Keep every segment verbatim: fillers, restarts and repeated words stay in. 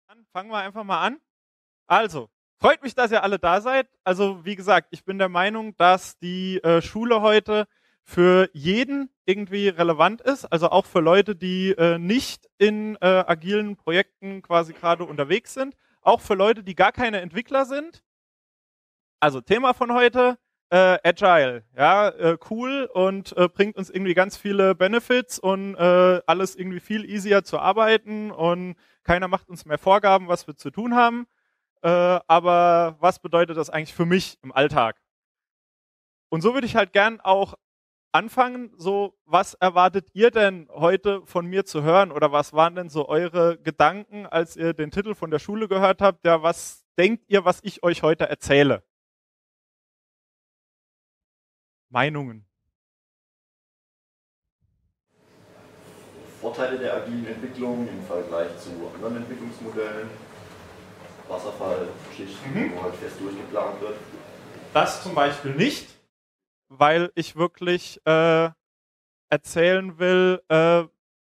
Dann fangen wir einfach mal an. Also, freut mich, dass ihr alle da seid. Also, wie gesagt, ich bin der Meinung, dass die äh, Schule heute für jeden irgendwie relevant ist. Also auch für Leute, die äh, nicht in äh, agilen Projekten quasi gerade unterwegs sind. Auch für Leute, die gar keine Entwickler sind. Also Thema von heute, äh, Agile. Ja, äh, cool und äh, bringt uns irgendwie ganz viele Benefits und äh, alles irgendwie viel easier zu arbeiten und keiner macht uns mehr Vorgaben, was wir zu tun haben. Äh, aber was bedeutet das eigentlich für mich im Alltag? Und so würde ich halt gern auch anfangen. So, was erwartet ihr denn heute von mir zu hören? Oder was waren denn so eure Gedanken, als ihr den Titel von der Schule gehört habt? Ja, was denkt ihr, was ich euch heute erzähle? Meinungen. Vorteile der agilen Entwicklung im Vergleich zu anderen Entwicklungsmodellen, Wasserfallgeschichten, mhm. wo halt fest durchgeplant wird. Das zum Beispiel nicht, weil ich wirklich äh, erzählen will, äh,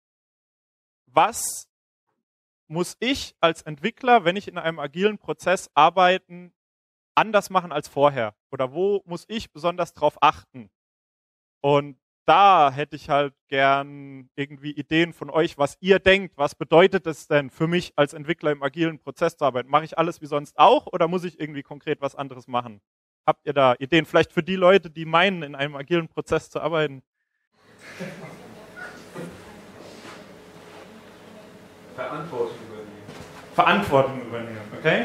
was muss ich als Entwickler, wenn ich in einem agilen Prozess arbeiten, anders machen als vorher? Oder wo muss ich besonders drauf achten? Und da hätte ich halt gern irgendwie Ideen von euch, was ihr denkt. Was bedeutet es denn für mich als Entwickler im agilen Prozess zu arbeiten? Mache ich alles wie sonst auch oder muss ich irgendwie konkret was anderes machen? Habt ihr da Ideen? Vielleicht für die Leute, die meinen, in einem agilen Prozess zu arbeiten? Verantwortung übernehmen. Verantwortung übernehmen, okay?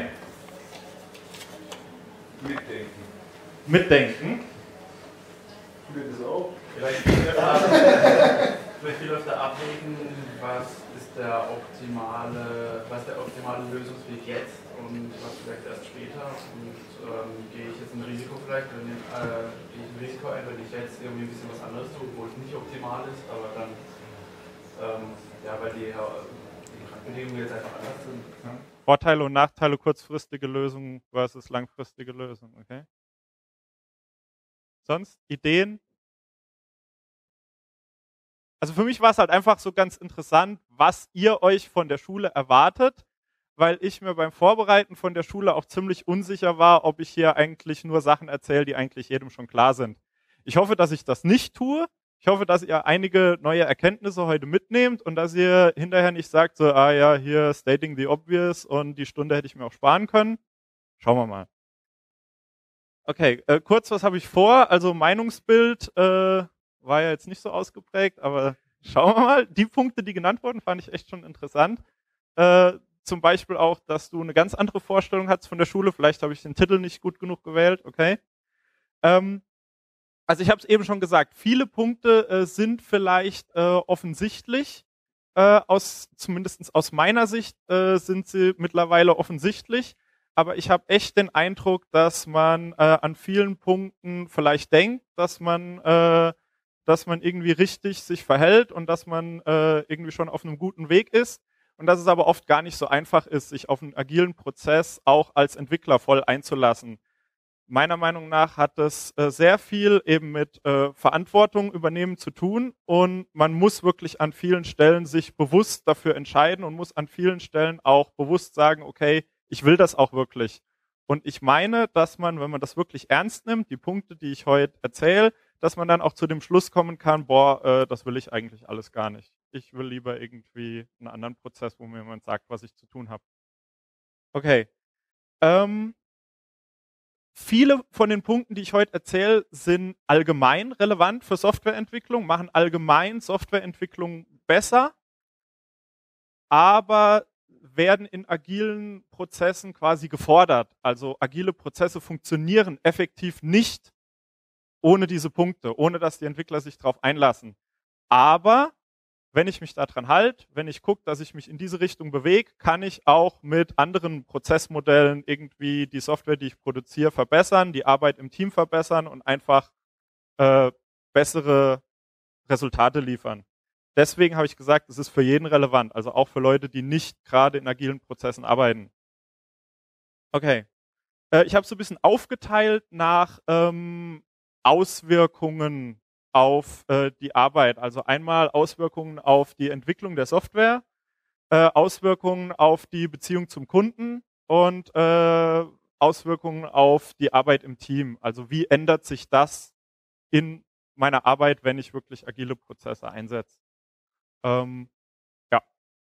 Mitdenken. Mitdenken. Tut das auch? Vielleicht viel öfter abwägen, was ist der optimale, was der optimale Lösungsweg jetzt und was vielleicht erst später. Und ähm, gehe ich jetzt ein Risiko vielleicht, oder nehm, äh, gehe ich ein Risiko ein, wenn ich jetzt irgendwie ein bisschen was anderes tue, obwohl es nicht optimal ist, aber dann, ähm, ja, weil die, die Bedingungen jetzt einfach anders sind. Ja. Vorteile und Nachteile, kurzfristige Lösungen versus langfristige Lösungen, okay? Sonst Ideen? Also für mich war es halt einfach so ganz interessant, was ihr euch von der Schule erwartet, weil ich mir beim Vorbereiten von der Schule auch ziemlich unsicher war, ob ich hier eigentlich nur Sachen erzähle, die eigentlich jedem schon klar sind. Ich hoffe, dass ich das nicht tue. Ich hoffe, dass ihr einige neue Erkenntnisse heute mitnehmt und dass ihr hinterher nicht sagt, so, ah ja, hier stating the obvious und die Stunde hätte ich mir auch sparen können. Schauen wir mal. Okay, äh, kurz, was habe ich vor? Also Meinungsbild, äh, war ja jetzt nicht so ausgeprägt, aber schauen wir mal. Die Punkte, die genannt wurden, fand ich echt schon interessant. Äh, zum Beispiel auch, dass du eine ganz andere Vorstellung hast von der Schule. Vielleicht habe ich den Titel nicht gut genug gewählt, okay. Ähm, also ich habe es eben schon gesagt, viele Punkte äh, sind vielleicht äh, offensichtlich. Äh, aus, zumindest aus meiner Sicht äh, sind sie mittlerweile offensichtlich. Aber ich habe echt den Eindruck, dass man äh, an vielen Punkten vielleicht denkt, dass man äh, dass man irgendwie richtig sich verhält und dass man äh, irgendwie schon auf einem guten Weg ist und dass es aber oft gar nicht so einfach ist, sich auf einen agilen Prozess auch als Entwickler voll einzulassen. Meiner Meinung nach hat es äh, sehr viel eben mit äh, Verantwortung übernehmen zu tun und man muss wirklich an vielen Stellen sich bewusst dafür entscheiden und muss an vielen Stellen auch bewusst sagen, okay, ich will das auch wirklich. Und ich meine, dass man, wenn man das wirklich ernst nimmt, die Punkte, die ich heute erzähle, dass man dann auch zu dem Schluss kommen kann, boah, äh, das will ich eigentlich alles gar nicht. Ich will lieber irgendwie einen anderen Prozess, wo mir jemand sagt, was ich zu tun habe. Okay. Ähm, viele von den Punkten, die ich heute erzähle, sind allgemein relevant für Softwareentwicklung, machen allgemein Softwareentwicklung besser, aber werden in agilen Prozessen quasi gefordert. Also agile Prozesse funktionieren effektiv nicht ohne diese Punkte, ohne dass die Entwickler sich darauf einlassen. Aber wenn ich mich daran halte, wenn ich gucke, dass ich mich in diese Richtung bewege, kann ich auch mit anderen Prozessmodellen irgendwie die Software, die ich produziere, verbessern, die Arbeit im Team verbessern und einfach äh, bessere Resultate liefern. Deswegen habe ich gesagt, es ist für jeden relevant, also auch für Leute, die nicht gerade in agilen Prozessen arbeiten. Okay. Äh, ich habe es so ein bisschen aufgeteilt nach ähm, Auswirkungen auf äh, die Arbeit. Also einmal Auswirkungen auf die Entwicklung der Software, äh, Auswirkungen auf die Beziehung zum Kunden und äh, Auswirkungen auf die Arbeit im Team. Also wie ändert sich das in meiner Arbeit, wenn ich wirklich agile Prozesse einsetze? Ähm, ja.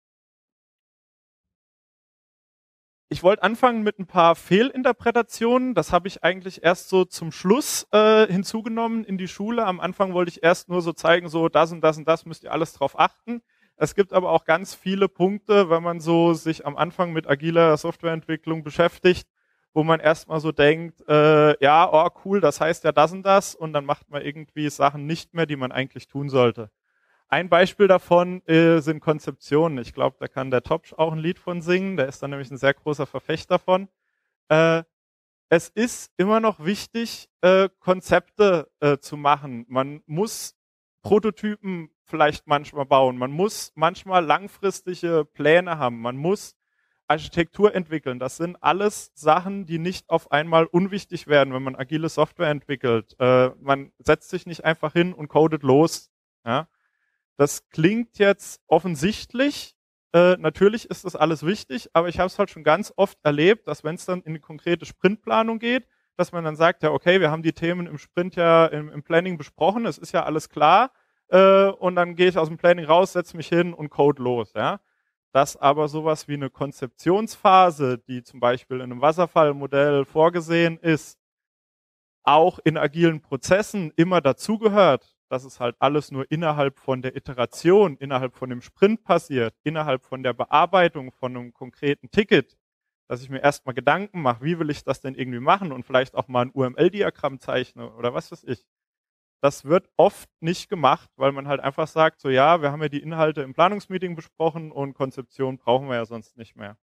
Ich wollte anfangen mit ein paar Fehlinterpretationen. Das habe ich eigentlich erst so zum Schluss äh, hinzugenommen in die Schule. Am Anfang wollte ich erst nur so zeigen, so das und das und das müsst ihr alles drauf achten. Es gibt aber auch ganz viele Punkte, wenn man so sich am Anfang mit agiler Softwareentwicklung beschäftigt, wo man erstmal so denkt, äh, ja, oh cool, das heißt ja das und das, und dann macht man irgendwie Sachen nicht mehr, die man eigentlich tun sollte. Ein Beispiel davon äh, sind Konzeptionen. Ich glaube, da kann der Topsch auch ein Lied von singen. Der ist dann nämlich ein sehr großer Verfechter davon. Äh, es ist immer noch wichtig, äh, Konzepte äh, zu machen. Man muss Prototypen vielleicht manchmal bauen. Man muss manchmal langfristige Pläne haben. Man muss Architektur entwickeln. Das sind alles Sachen, die nicht auf einmal unwichtig werden, wenn man agile Software entwickelt. Äh, man setzt sich nicht einfach hin und codet los. Ja? Das klingt jetzt offensichtlich. Äh, natürlich ist das alles wichtig, aber ich habe es halt schon ganz oft erlebt, dass wenn es dann in die konkrete Sprintplanung geht, dass man dann sagt, ja okay, wir haben die Themen im Sprint ja im, im Planning besprochen, es ist ja alles klar, äh, und dann gehe ich aus dem Planning raus, setze mich hin und code los. Ja? Dass aber sowas wie eine Konzeptionsphase, die zum Beispiel in einem Wasserfallmodell vorgesehen ist, auch in agilen Prozessen immer dazugehört, dass es halt alles nur innerhalb von der Iteration, innerhalb von dem Sprint passiert, innerhalb von der Bearbeitung von einem konkreten Ticket, dass ich mir erstmal Gedanken mache, wie will ich das denn irgendwie machen und vielleicht auch mal ein U M L-Diagramm zeichne oder was weiß ich. Das wird oft nicht gemacht, weil man halt einfach sagt, so ja, wir haben ja die Inhalte im Planungsmeeting besprochen und Konzeption brauchen wir ja sonst nicht mehr.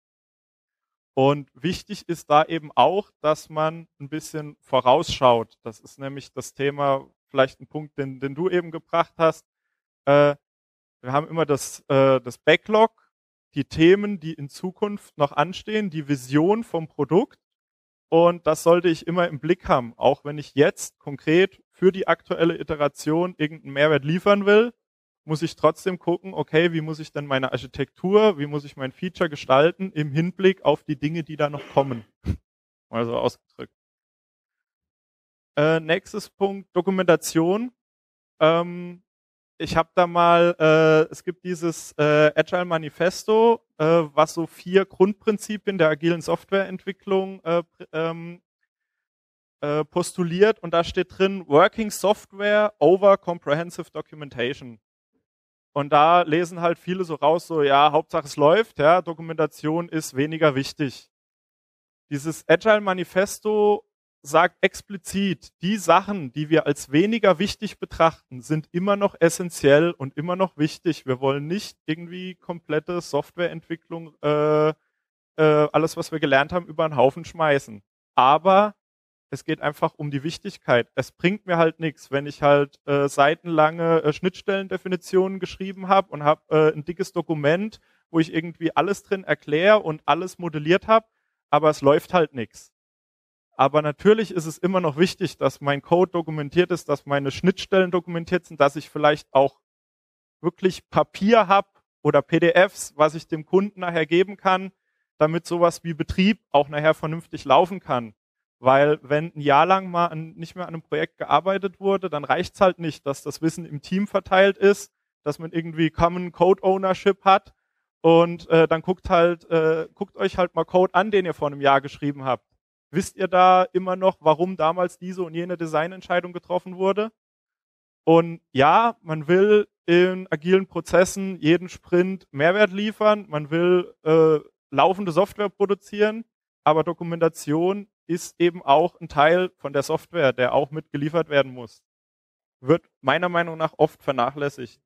Und wichtig ist da eben auch, dass man ein bisschen vorausschaut. Das ist nämlich das Thema, vielleicht ein Punkt, den, den du eben gebracht hast. Äh, wir haben immer das, äh, das Backlog, die Themen, die in Zukunft noch anstehen, die Vision vom Produkt. Und das sollte ich immer im Blick haben. Auch wenn ich jetzt konkret für die aktuelle Iteration irgendeinen Mehrwert liefern will, muss ich trotzdem gucken, okay, wie muss ich denn meine Architektur, wie muss ich mein Feature gestalten im Hinblick auf die Dinge, die da noch kommen. Mal so ausgedrückt. Äh, nächstes Punkt, Dokumentation. Ähm, ich habe da mal, äh, es gibt dieses äh, Agile Manifesto, äh, was so vier Grundprinzipien der agilen Softwareentwicklung äh, ähm, äh, postuliert, und da steht drin, Working Software over Comprehensive Documentation. Und da lesen halt viele so raus, so ja, Hauptsache es läuft, ja, Dokumentation ist weniger wichtig. Dieses Agile Manifesto sagt explizit, die Sachen, die wir als weniger wichtig betrachten, sind immer noch essentiell und immer noch wichtig. Wir wollen nicht irgendwie komplette Softwareentwicklung, äh, äh, alles, was wir gelernt haben, über den Haufen schmeißen. Aber es geht einfach um die Wichtigkeit. Es bringt mir halt nichts, wenn ich halt äh, seitenlange äh, Schnittstellendefinitionen geschrieben habe und habe äh, ein dickes Dokument, wo ich irgendwie alles drin erkläre und alles modelliert habe, aber es läuft halt nichts. Aber natürlich ist es immer noch wichtig, dass mein Code dokumentiert ist, dass meine Schnittstellen dokumentiert sind, dass ich vielleicht auch wirklich Papier habe oder P D Fs, was ich dem Kunden nachher geben kann, damit sowas wie Betrieb auch nachher vernünftig laufen kann. Weil wenn ein Jahr lang mal an, nicht mehr an einem Projekt gearbeitet wurde, dann reicht's halt nicht, dass das Wissen im Team verteilt ist, dass man irgendwie Common Code Ownership hat und äh, dann guckt halt, äh, guckt euch halt mal Code an, den ihr vor einem Jahr geschrieben habt. Wisst ihr da immer noch, warum damals diese und jene Designentscheidung getroffen wurde? Und ja, man will in agilen Prozessen jeden Sprint Mehrwert liefern, man will äh, laufende Software produzieren, aber Dokumentation ist eben auch ein Teil von der Software, der auch mitgeliefert werden muss. Wird meiner Meinung nach oft vernachlässigt.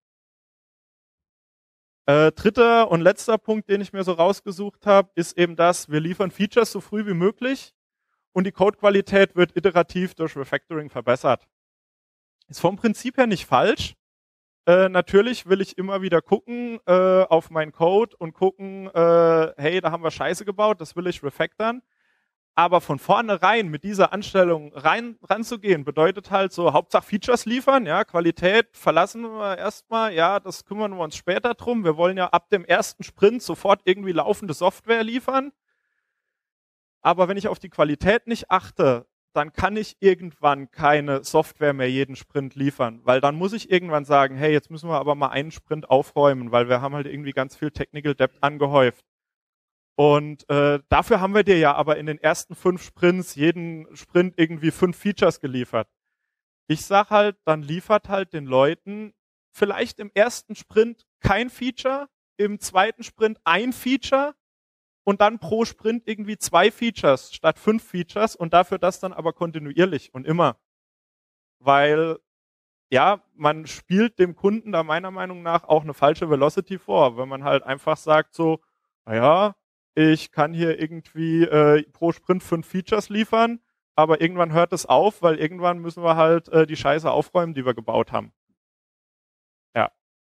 Äh, dritter und letzter Punkt, den ich mir so rausgesucht habe, ist eben das, wir liefern Features so früh wie möglich und die Codequalität wird iterativ durch Refactoring verbessert. Ist vom Prinzip her nicht falsch. Äh, natürlich will ich immer wieder gucken äh, auf meinen Code und gucken, äh, hey, da haben wir Scheiße gebaut, das will ich refactoren. Aber von vornherein mit dieser Anstellung rein, ranzugehen, bedeutet halt so, Hauptsache Features liefern, ja, Qualität verlassen wir erstmal, ja, das kümmern wir uns später drum. Wir wollen ja ab dem ersten Sprint sofort irgendwie laufende Software liefern. Aber wenn ich auf die Qualität nicht achte, dann kann ich irgendwann keine Software mehr jeden Sprint liefern, weil dann muss ich irgendwann sagen, hey, jetzt müssen wir aber mal einen Sprint aufräumen, weil wir haben halt irgendwie ganz viel Technical Debt angehäuft. Und äh, dafür haben wir dir ja aber in den ersten fünf Sprints jeden Sprint irgendwie fünf Features geliefert. Ich sag halt, dann liefert halt den Leuten vielleicht im ersten Sprint kein Feature, im zweiten Sprint ein Feature und dann pro Sprint irgendwie zwei Features statt fünf Features und dafür das dann aber kontinuierlich und immer. Weil, ja, man spielt dem Kunden da meiner Meinung nach auch eine falsche Velocity vor, wenn man halt einfach sagt so, naja, ich kann hier irgendwie äh, pro Sprint fünf Features liefern, aber irgendwann hört es auf, weil irgendwann müssen wir halt äh, die Scheiße aufräumen, die wir gebaut haben. Ja.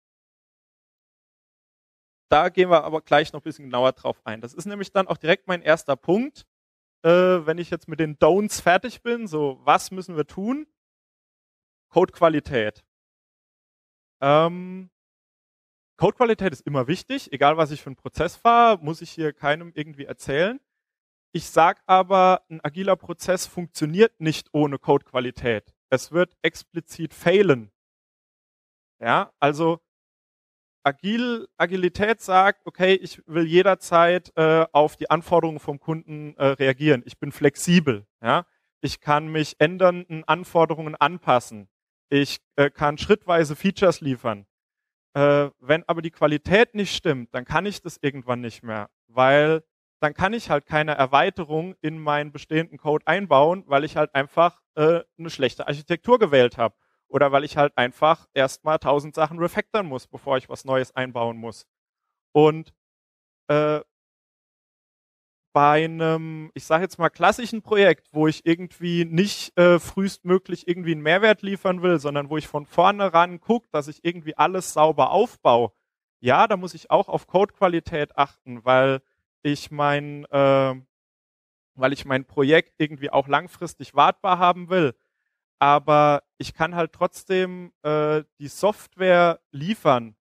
Da gehen wir aber gleich noch ein bisschen genauer drauf ein. Das ist nämlich dann auch direkt mein erster Punkt, äh, wenn ich jetzt mit den Don'ts fertig bin, so was müssen wir tun? Codequalität. Ähm, Codequalität ist immer wichtig, egal was ich für einen Prozess fahre, muss ich hier keinem irgendwie erzählen. Ich sage aber, ein agiler Prozess funktioniert nicht ohne Codequalität. Es wird explizit failen. Ja, also Agil, Agilität sagt, okay, ich will jederzeit äh, auf die Anforderungen vom Kunden äh, reagieren. Ich bin flexibel. Ja, ich kann mich ändernden Anforderungen anpassen. Ich äh, kann schrittweise Features liefern. Äh, wenn aber die Qualität nicht stimmt, dann kann ich das irgendwann nicht mehr, weil dann kann ich halt keine Erweiterung in meinen bestehenden Code einbauen, weil ich halt einfach äh, eine schlechte Architektur gewählt habe oder weil ich halt einfach erstmal tausend Sachen refactoren muss, bevor ich was Neues einbauen muss. Und äh, bei einem, ich sage jetzt mal klassischen Projekt, wo ich irgendwie nicht äh, frühestmöglich irgendwie einen Mehrwert liefern will, sondern wo ich von vornherein gucke, dass ich irgendwie alles sauber aufbaue, ja, da muss ich auch auf Codequalität achten, weil ich mein, äh, weil ich mein Projekt irgendwie auch langfristig wartbar haben will. Aber ich kann halt trotzdem äh, die Software liefern.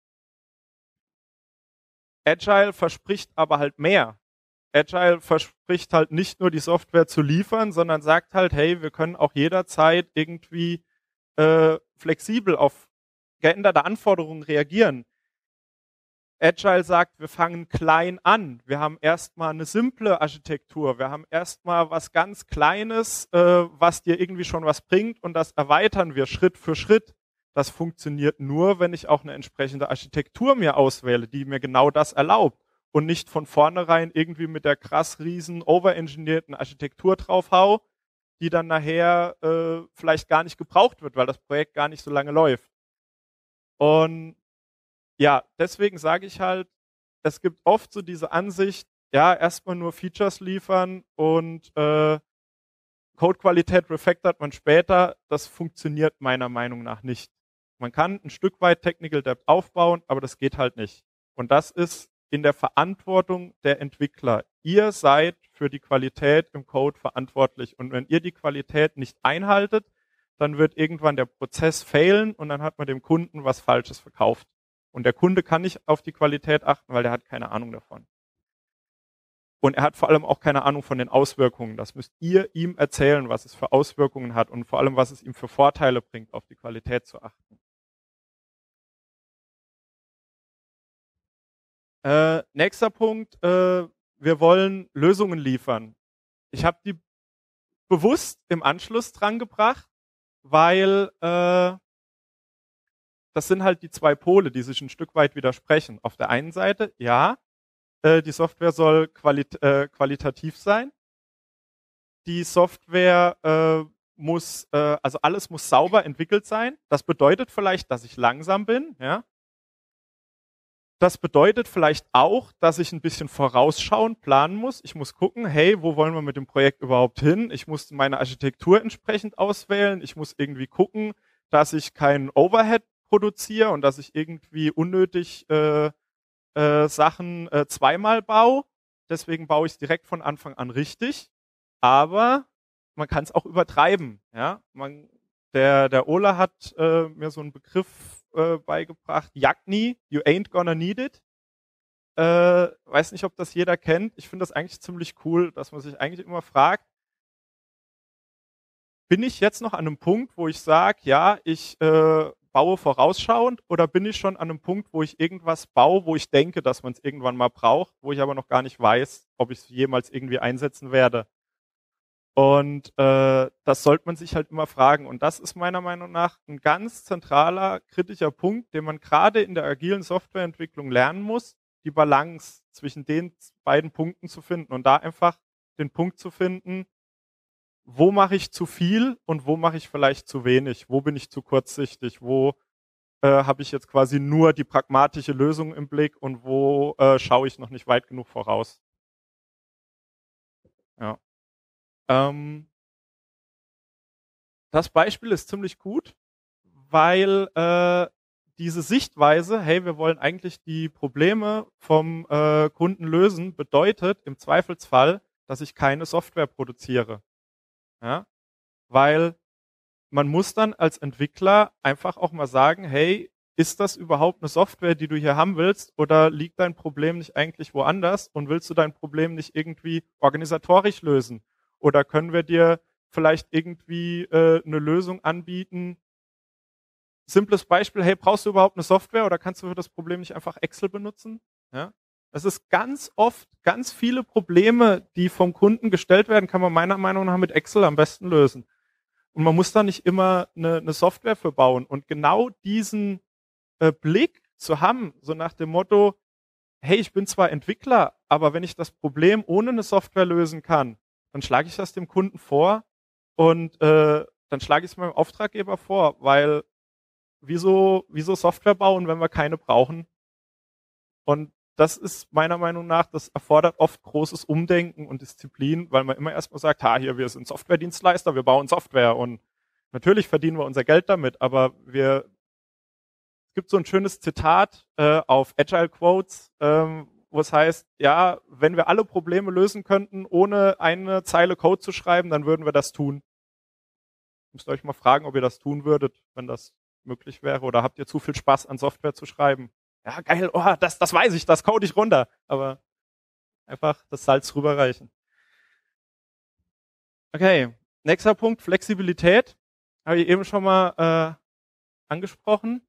Agile verspricht aber halt mehr. Agile verspricht halt nicht nur die Software zu liefern, sondern sagt halt, hey, wir können auch jederzeit irgendwie äh, flexibel auf geänderte Anforderungen reagieren. Agile sagt, wir fangen klein an. Wir haben erstmal eine simple Architektur. Wir haben erstmal was ganz Kleines, äh, was dir irgendwie schon was bringt und das erweitern wir Schritt für Schritt. Das funktioniert nur, wenn ich auch eine entsprechende Architektur mir auswähle, die mir genau das erlaubt. Und nicht von vornherein irgendwie mit der krass riesen overengineerten Architektur draufhau, die dann nachher äh, vielleicht gar nicht gebraucht wird, weil das Projekt gar nicht so lange läuft. Und ja, deswegen sage ich halt, es gibt oft so diese Ansicht, ja, erstmal nur Features liefern und äh, Codequalität refactort man später. Das funktioniert meiner Meinung nach nicht. Man kann ein Stück weit Technical Debt aufbauen, aber das geht halt nicht. Und das ist in der Verantwortung der Entwickler. Ihr seid für die Qualität im Code verantwortlich. Und wenn ihr die Qualität nicht einhaltet, dann wird irgendwann der Prozess failen und dann hat man dem Kunden was Falsches verkauft. Und der Kunde kann nicht auf die Qualität achten, weil der hat keine Ahnung davon. Und er hat vor allem auch keine Ahnung von den Auswirkungen. Das müsst ihr ihm erzählen, was es für Auswirkungen hat und vor allem, was es ihm für Vorteile bringt, auf die Qualität zu achten. Äh, nächster Punkt, äh, wir wollen Lösungen liefern. Ich habe die bewusst im Anschluss dran gebracht, weil äh, das sind halt die zwei Pole, die sich ein Stück weit widersprechen. Auf der einen Seite, ja, äh, die Software soll qualit äh, qualitativ sein. Die Software äh, muss, äh, also alles muss sauber entwickelt sein. Das bedeutet vielleicht, dass ich langsam bin, ja. Das bedeutet vielleicht auch, dass ich ein bisschen vorausschauend planen muss. Ich muss gucken, hey, wo wollen wir mit dem Projekt überhaupt hin? Ich muss meine Architektur entsprechend auswählen. Ich muss irgendwie gucken, dass ich keinen Overhead produziere und dass ich irgendwie unnötig äh, äh, Sachen äh, zweimal baue. Deswegen baue ich es direkt von Anfang an richtig. aber man kann es auch übertreiben. Ja? Man, der, der Ola hat äh, mir so einen Begriff äh, beigebracht, Jagni, you ain't gonna need it. Äh, weiß nicht, ob das jeder kennt. Ich finde das eigentlich ziemlich cool, dass man sich eigentlich immer fragt, bin ich jetzt noch an einem Punkt, wo ich sage, ja, ich äh, baue vorausschauend, oder bin ich schon an einem Punkt, wo ich irgendwas baue, wo ich denke, dass man es irgendwann mal braucht, wo ich aber noch gar nicht weiß, ob ich es jemals irgendwie einsetzen werde. Und äh, das sollte man sich halt immer fragen. Und das ist meiner Meinung nach ein ganz zentraler, kritischer Punkt, den man gerade in der agilen Softwareentwicklung lernen muss, die Balance zwischen den beiden Punkten zu finden und da einfach den Punkt zu finden, wo mache ich zu viel und wo mache ich vielleicht zu wenig, wo bin ich zu kurzsichtig, wo äh, habe ich jetzt quasi nur die pragmatische Lösung im Blick und wo äh, schaue ich noch nicht weit genug voraus. Ja. Ähm, das Beispiel ist ziemlich gut, weil äh, diese Sichtweise, hey, wir wollen eigentlich die Probleme vom äh, Kunden lösen, bedeutet im Zweifelsfall, dass ich keine Software produziere. Ja? Weil man muss dann als Entwickler einfach auch mal sagen, hey, ist das überhaupt eine Software, die du hier haben willst, oder liegt dein Problem nicht eigentlich woanders und willst du dein Problem nicht irgendwie organisatorisch lösen? Oder können wir dir vielleicht irgendwie äh, eine Lösung anbieten? Simples Beispiel, hey, brauchst du überhaupt eine Software oder kannst du für das Problem nicht einfach Excel benutzen? Ja? Es ist ganz oft, ganz viele Probleme, die vom Kunden gestellt werden, kann man meiner Meinung nach mit Excel am besten lösen. Und man muss da nicht immer eine, eine Software für bauen. Und genau diesen äh, Blick zu haben, so nach dem Motto, hey, ich bin zwar Entwickler, aber wenn ich das Problem ohne eine Software lösen kann, dann schlage ich das dem Kunden vor und äh, dann schlage ich es meinem Auftraggeber vor, weil wieso, wieso Software bauen, wenn wir keine brauchen? Und das ist meiner Meinung nach, das erfordert oft großes Umdenken und Disziplin, weil man immer erstmal sagt, ha, hier, wir sind Softwaredienstleister, wir bauen Software und natürlich verdienen wir unser Geld damit, aber wir, es gibt so ein schönes Zitat äh, auf Agile Quotes, ähm, wo es heißt, ja, wenn wir alle Probleme lösen könnten, ohne eine Zeile Code zu schreiben, dann würden wir das tun. Müsst ihr euch mal fragen, ob ihr das tun würdet, wenn das möglich wäre, oder habt ihr zu viel Spaß an Software zu schreiben? Ja, geil, oh, das, das weiß ich, das code ich runter. Aber einfach das Salz rüberreichen. Okay, nächster Punkt, Flexibilität. Habe ich eben schon mal äh, angesprochen.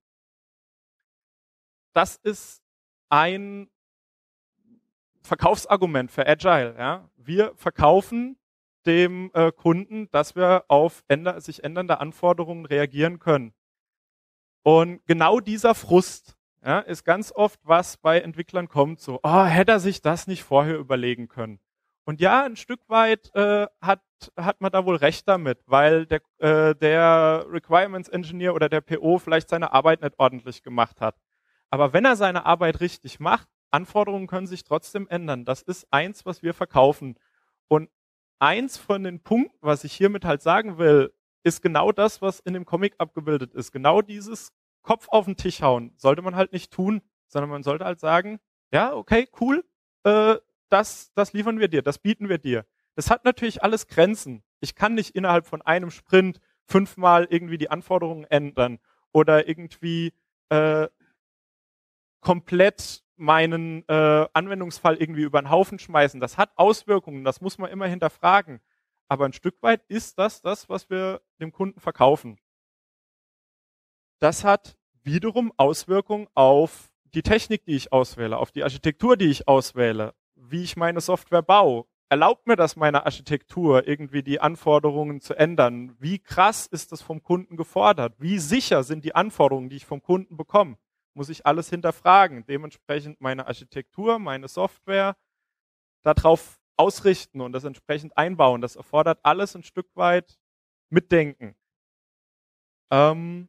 Das ist ein Verkaufsargument für Agile. Ja? Wir verkaufen dem äh, Kunden, dass wir auf änder- sich ändernde Anforderungen reagieren können. Und genau dieser Frust, ja, ist ganz oft, was bei Entwicklern kommt, so, oh, hätte er sich das nicht vorher überlegen können. Und ja, ein Stück weit äh, hat, hat man da wohl recht damit, weil der, äh, der Requirements Engineer oder der P O vielleicht seine Arbeit nicht ordentlich gemacht hat. Aber wenn er seine Arbeit richtig macht, Anforderungen können sich trotzdem ändern. Das ist eins, was wir verkaufen. Und eins von den Punkten, was ich hiermit halt sagen will, ist genau das, was in dem Comic abgebildet ist. Genau dieses Kopf auf den Tisch hauen sollte man halt nicht tun, sondern man sollte halt sagen, ja, okay, cool, äh, das, das liefern wir dir, das bieten wir dir. Das hat natürlich alles Grenzen. Ich kann nicht innerhalb von einem Sprint fünfmal irgendwie die Anforderungen ändern oder irgendwie äh, komplett meinen äh, Anwendungsfall irgendwie über den Haufen schmeißen. Das hat Auswirkungen, das muss man immer hinterfragen. Aber ein Stück weit ist das das, was wir dem Kunden verkaufen. Das hat wiederum Auswirkungen auf die Technik, die ich auswähle, auf die Architektur, die ich auswähle, wie ich meine Software baue. Erlaubt mir das meine Architektur, irgendwie die Anforderungen zu ändern? Wie krass ist das vom Kunden gefordert? Wie sicher sind die Anforderungen, die ich vom Kunden bekomme? Muss ich alles hinterfragen. Dementsprechend meine Architektur, meine Software darauf ausrichten und das entsprechend einbauen. Das erfordert alles ein Stück weit Mitdenken. Ähm,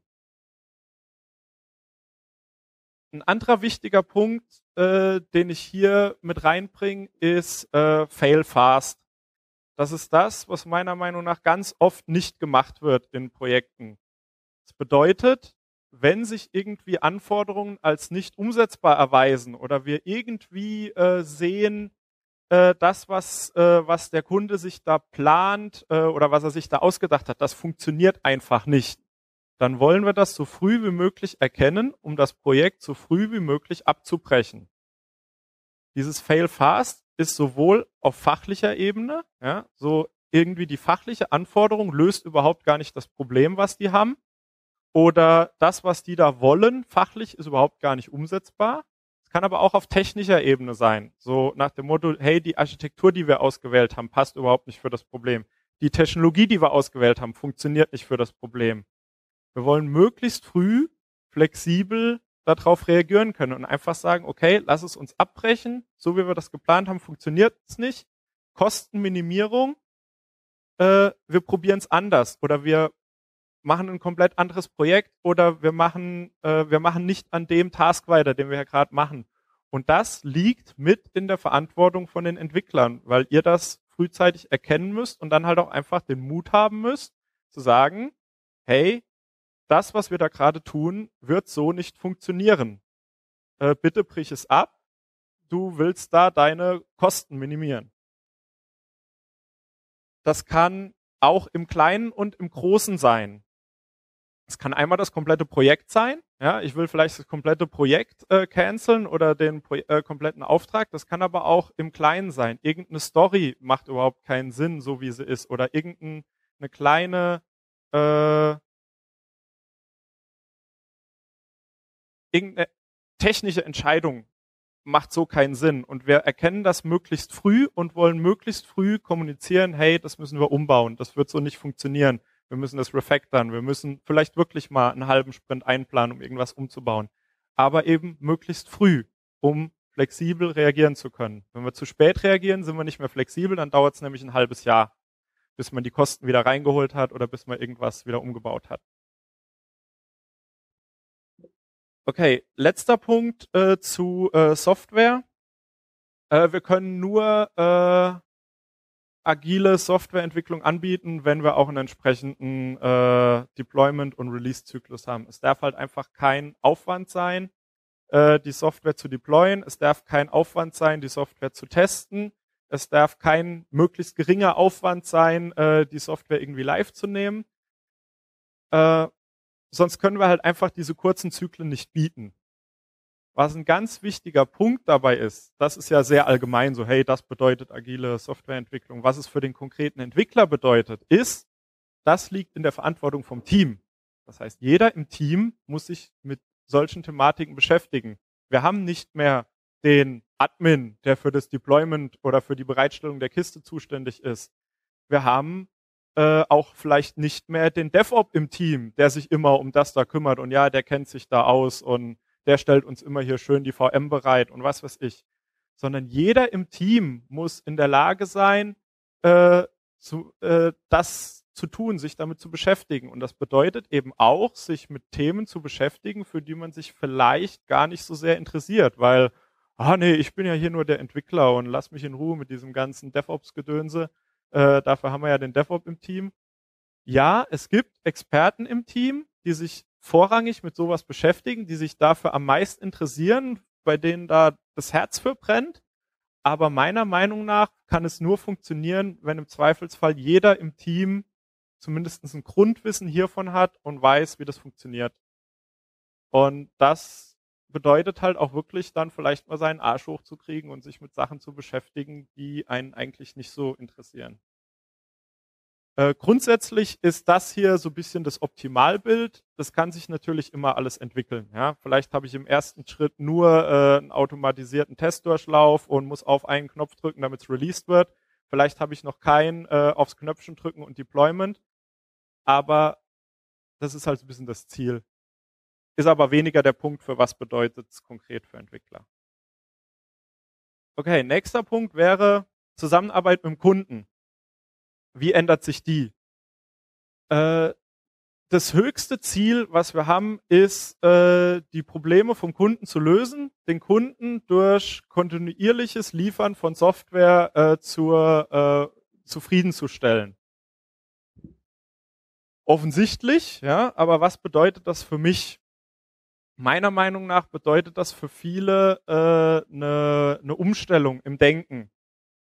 Ein anderer wichtiger Punkt, äh, den ich hier mit reinbringe, ist äh, Fail fast. Das ist das, was meiner Meinung nach ganz oft nicht gemacht wird in Projekten. Das bedeutet, wenn sich irgendwie Anforderungen als nicht umsetzbar erweisen oder wir irgendwie äh, sehen, äh, das, was, äh, was der Kunde sich da plant äh, oder was er sich da ausgedacht hat, das funktioniert einfach nicht. Dann wollen wir das so früh wie möglich erkennen, um das Projekt so früh wie möglich abzubrechen. Dieses Fail Fast ist sowohl auf fachlicher Ebene, ja, so irgendwie die fachliche Anforderung löst überhaupt gar nicht das Problem, was die haben, oder das, was die da wollen, fachlich ist überhaupt gar nicht umsetzbar. Es kann aber auch auf technischer Ebene sein, so nach dem Motto, hey, die Architektur, die wir ausgewählt haben, passt überhaupt nicht für das Problem. Die Technologie, die wir ausgewählt haben, funktioniert nicht für das Problem. Wir wollen möglichst früh flexibel darauf reagieren können und einfach sagen, okay, lass es uns abbrechen, so wie wir das geplant haben, funktioniert es nicht. Kostenminimierung, äh, wir probieren es anders oder wir machen ein komplett anderes Projekt oder wir machen, äh, wir machen nicht an dem Task weiter, den wir ja gerade machen. Und das liegt mit in der Verantwortung von den Entwicklern, weil ihr das frühzeitig erkennen müsst und dann halt auch einfach den Mut haben müsst, zu sagen, hey, das, was wir da gerade tun, wird so nicht funktionieren. Äh, bitte brich es ab. Du willst da deine Kosten minimieren. Das kann auch im Kleinen und im Großen sein. Es kann einmal das komplette Projekt sein. Ja, ich will vielleicht das komplette Projekt äh, canceln oder den Pro äh, kompletten Auftrag. Das kann aber auch im Kleinen sein. Irgendeine Story macht überhaupt keinen Sinn, so wie sie ist. Oder irgendeine kleine äh, irgendeine technische Entscheidung macht so keinen Sinn. Und wir erkennen das möglichst früh und wollen möglichst früh kommunizieren, hey, das müssen wir umbauen, das wird so nicht funktionieren. Wir müssen das refactoren, wir müssen vielleicht wirklich mal einen halben Sprint einplanen, um irgendwas umzubauen. Aber eben möglichst früh, um flexibel reagieren zu können. Wenn wir zu spät reagieren, sind wir nicht mehr flexibel, dann dauert es nämlich ein halbes Jahr, bis man die Kosten wieder reingeholt hat oder bis man irgendwas wieder umgebaut hat. Okay, letzter Punkt äh, zu äh, Software. Äh, wir können nur äh, agile Softwareentwicklung anbieten, wenn wir auch einen entsprechenden äh, Deployment- und Release-Zyklus haben. Es darf halt einfach kein Aufwand sein, äh, die Software zu deployen. Es darf kein Aufwand sein, die Software zu testen. Es darf kein möglichst geringer Aufwand sein, äh, die Software irgendwie live zu nehmen. Äh, Sonst können wir halt einfach diese kurzen Zyklen nicht bieten. Was ein ganz wichtiger Punkt dabei ist, das ist ja sehr allgemein so, hey, das bedeutet agile Softwareentwicklung. Was es für den konkreten Entwickler bedeutet, ist, das liegt in der Verantwortung vom Team. Das heißt, jeder im Team muss sich mit solchen Thematiken beschäftigen. Wir haben nicht mehr den Admin, der für das Deployment oder für die Bereitstellung der Kiste zuständig ist. Wir haben Äh, auch vielleicht nicht mehr den DevOps im Team, der sich immer um das da kümmert und ja, der kennt sich da aus und der stellt uns immer hier schön die V M bereit und was weiß ich. Sondern jeder im Team muss in der Lage sein, äh, zu, äh, das zu tun, sich damit zu beschäftigen. Und das bedeutet eben auch, sich mit Themen zu beschäftigen, für die man sich vielleicht gar nicht so sehr interessiert, weil, ah nee, ich bin ja hier nur der Entwickler und lass mich in Ruhe mit diesem ganzen DevOps-Gedönse. Äh, dafür haben wir ja den DevOps im Team. Ja, es gibt Experten im Team, die sich vorrangig mit sowas beschäftigen, die sich dafür am meisten interessieren, bei denen da das Herz für brennt. Aber meiner Meinung nach kann es nur funktionieren, wenn im Zweifelsfall jeder im Team zumindest ein Grundwissen hiervon hat und weiß, wie das funktioniert. Und das bedeutet halt auch wirklich dann vielleicht mal seinen Arsch hochzukriegen und sich mit Sachen zu beschäftigen, die einen eigentlich nicht so interessieren. Äh, grundsätzlich ist das hier so ein bisschen das Optimalbild. Das kann sich natürlich immer alles entwickeln. Ja? Vielleicht habe ich im ersten Schritt nur äh, einen automatisierten Testdurchlauf und muss auf einen Knopf drücken, damit es released wird. Vielleicht habe ich noch kein äh, aufs Knöpfchen drücken und Deployment. Aber das ist halt so ein bisschen das Ziel. Ist aber weniger der Punkt, für was bedeutet es konkret für Entwickler. Okay, nächster Punkt wäre Zusammenarbeit mit dem Kunden. Wie ändert sich die? Äh, das höchste Ziel, was wir haben, ist, äh, die Probleme vom Kunden zu lösen, den Kunden durch kontinuierliches Liefern von Software äh, zur, äh, zufriedenzustellen. Offensichtlich, ja, aber was bedeutet das für mich? Meiner Meinung nach bedeutet das für viele eine äh, ne, ne Umstellung im Denken.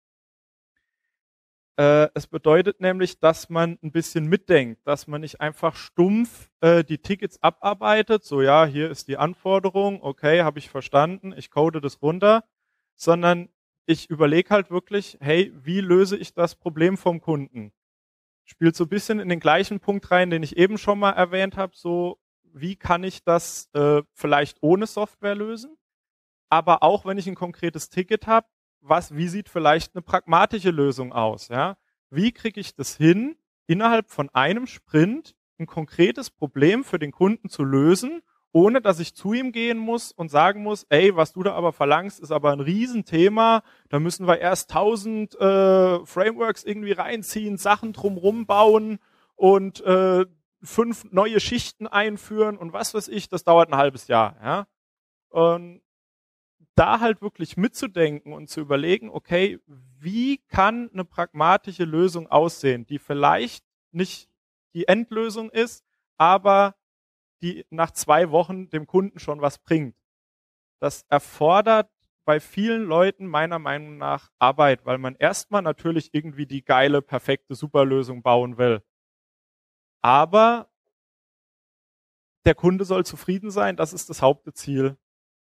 Äh, es bedeutet nämlich, dass man ein bisschen mitdenkt, dass man nicht einfach stumpf äh, die Tickets abarbeitet, so ja, hier ist die Anforderung, okay, habe ich verstanden, ich code das runter, sondern ich überlege halt wirklich, hey, wie löse ich das Problem vom Kunden? Spielt so ein bisschen in den gleichen Punkt rein, den ich eben schon mal erwähnt habe, so wie kann ich das äh, vielleicht ohne Software lösen? Aber auch wenn ich ein konkretes Ticket habe, was, wie sieht vielleicht eine pragmatische Lösung aus? Ja? Wie kriege ich das hin, innerhalb von einem Sprint ein konkretes Problem für den Kunden zu lösen, ohne dass ich zu ihm gehen muss und sagen muss, ey, was du da aber verlangst, ist aber ein Riesenthema, da müssen wir erst tausend äh, Frameworks irgendwie reinziehen, Sachen drumrum bauen und äh, fünf neue Schichten einführen und was weiß ich, das dauert ein halbes Jahr. Ja? Und da halt wirklich mitzudenken und zu überlegen, okay, wie kann eine pragmatische Lösung aussehen, die vielleicht nicht die Endlösung ist, aber die nach zwei Wochen dem Kunden schon was bringt. Das erfordert bei vielen Leuten meiner Meinung nach Arbeit, weil man erstmal natürlich irgendwie die geile, perfekte Superlösung bauen will. Aber der Kunde soll zufrieden sein, das ist das Hauptziel.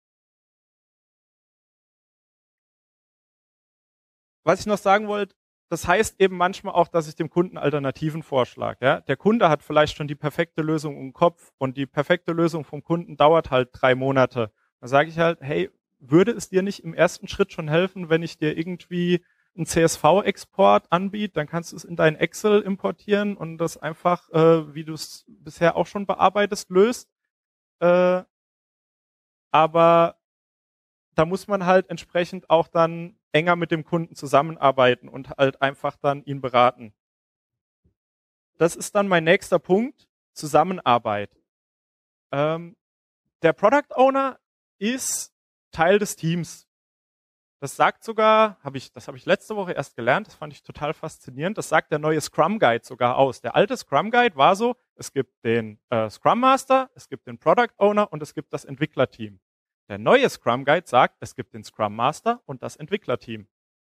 Was ich noch sagen wollte, das heißt eben manchmal auch, dass ich dem Kunden Alternativen vorschlage. Ja? Der Kunde hat vielleicht schon die perfekte Lösung im Kopf und die perfekte Lösung vom Kunden dauert halt drei Monate. Dann sage ich halt, hey, würde es dir nicht im ersten Schritt schon helfen, wenn ich dir irgendwie einen C S V-Export anbiete, dann kannst du es in dein Excel importieren und das einfach, äh, wie du es bisher auch schon bearbeitest, löst. Äh, aber da muss man halt entsprechend auch dann enger mit dem Kunden zusammenarbeiten und halt einfach dann ihn beraten. Das ist dann mein nächster Punkt, Zusammenarbeit. Ähm, der Product Owner ist Teil des Teams. Das sagt sogar, hab ich, das habe ich letzte Woche erst gelernt, das fand ich total faszinierend, das sagt der neue Scrum Guide sogar aus. Der alte Scrum Guide war so, es gibt den äh, Scrum Master, es gibt den Product Owner und es gibt das Entwicklerteam. Der neue Scrum Guide sagt, es gibt den Scrum Master und das Entwicklerteam.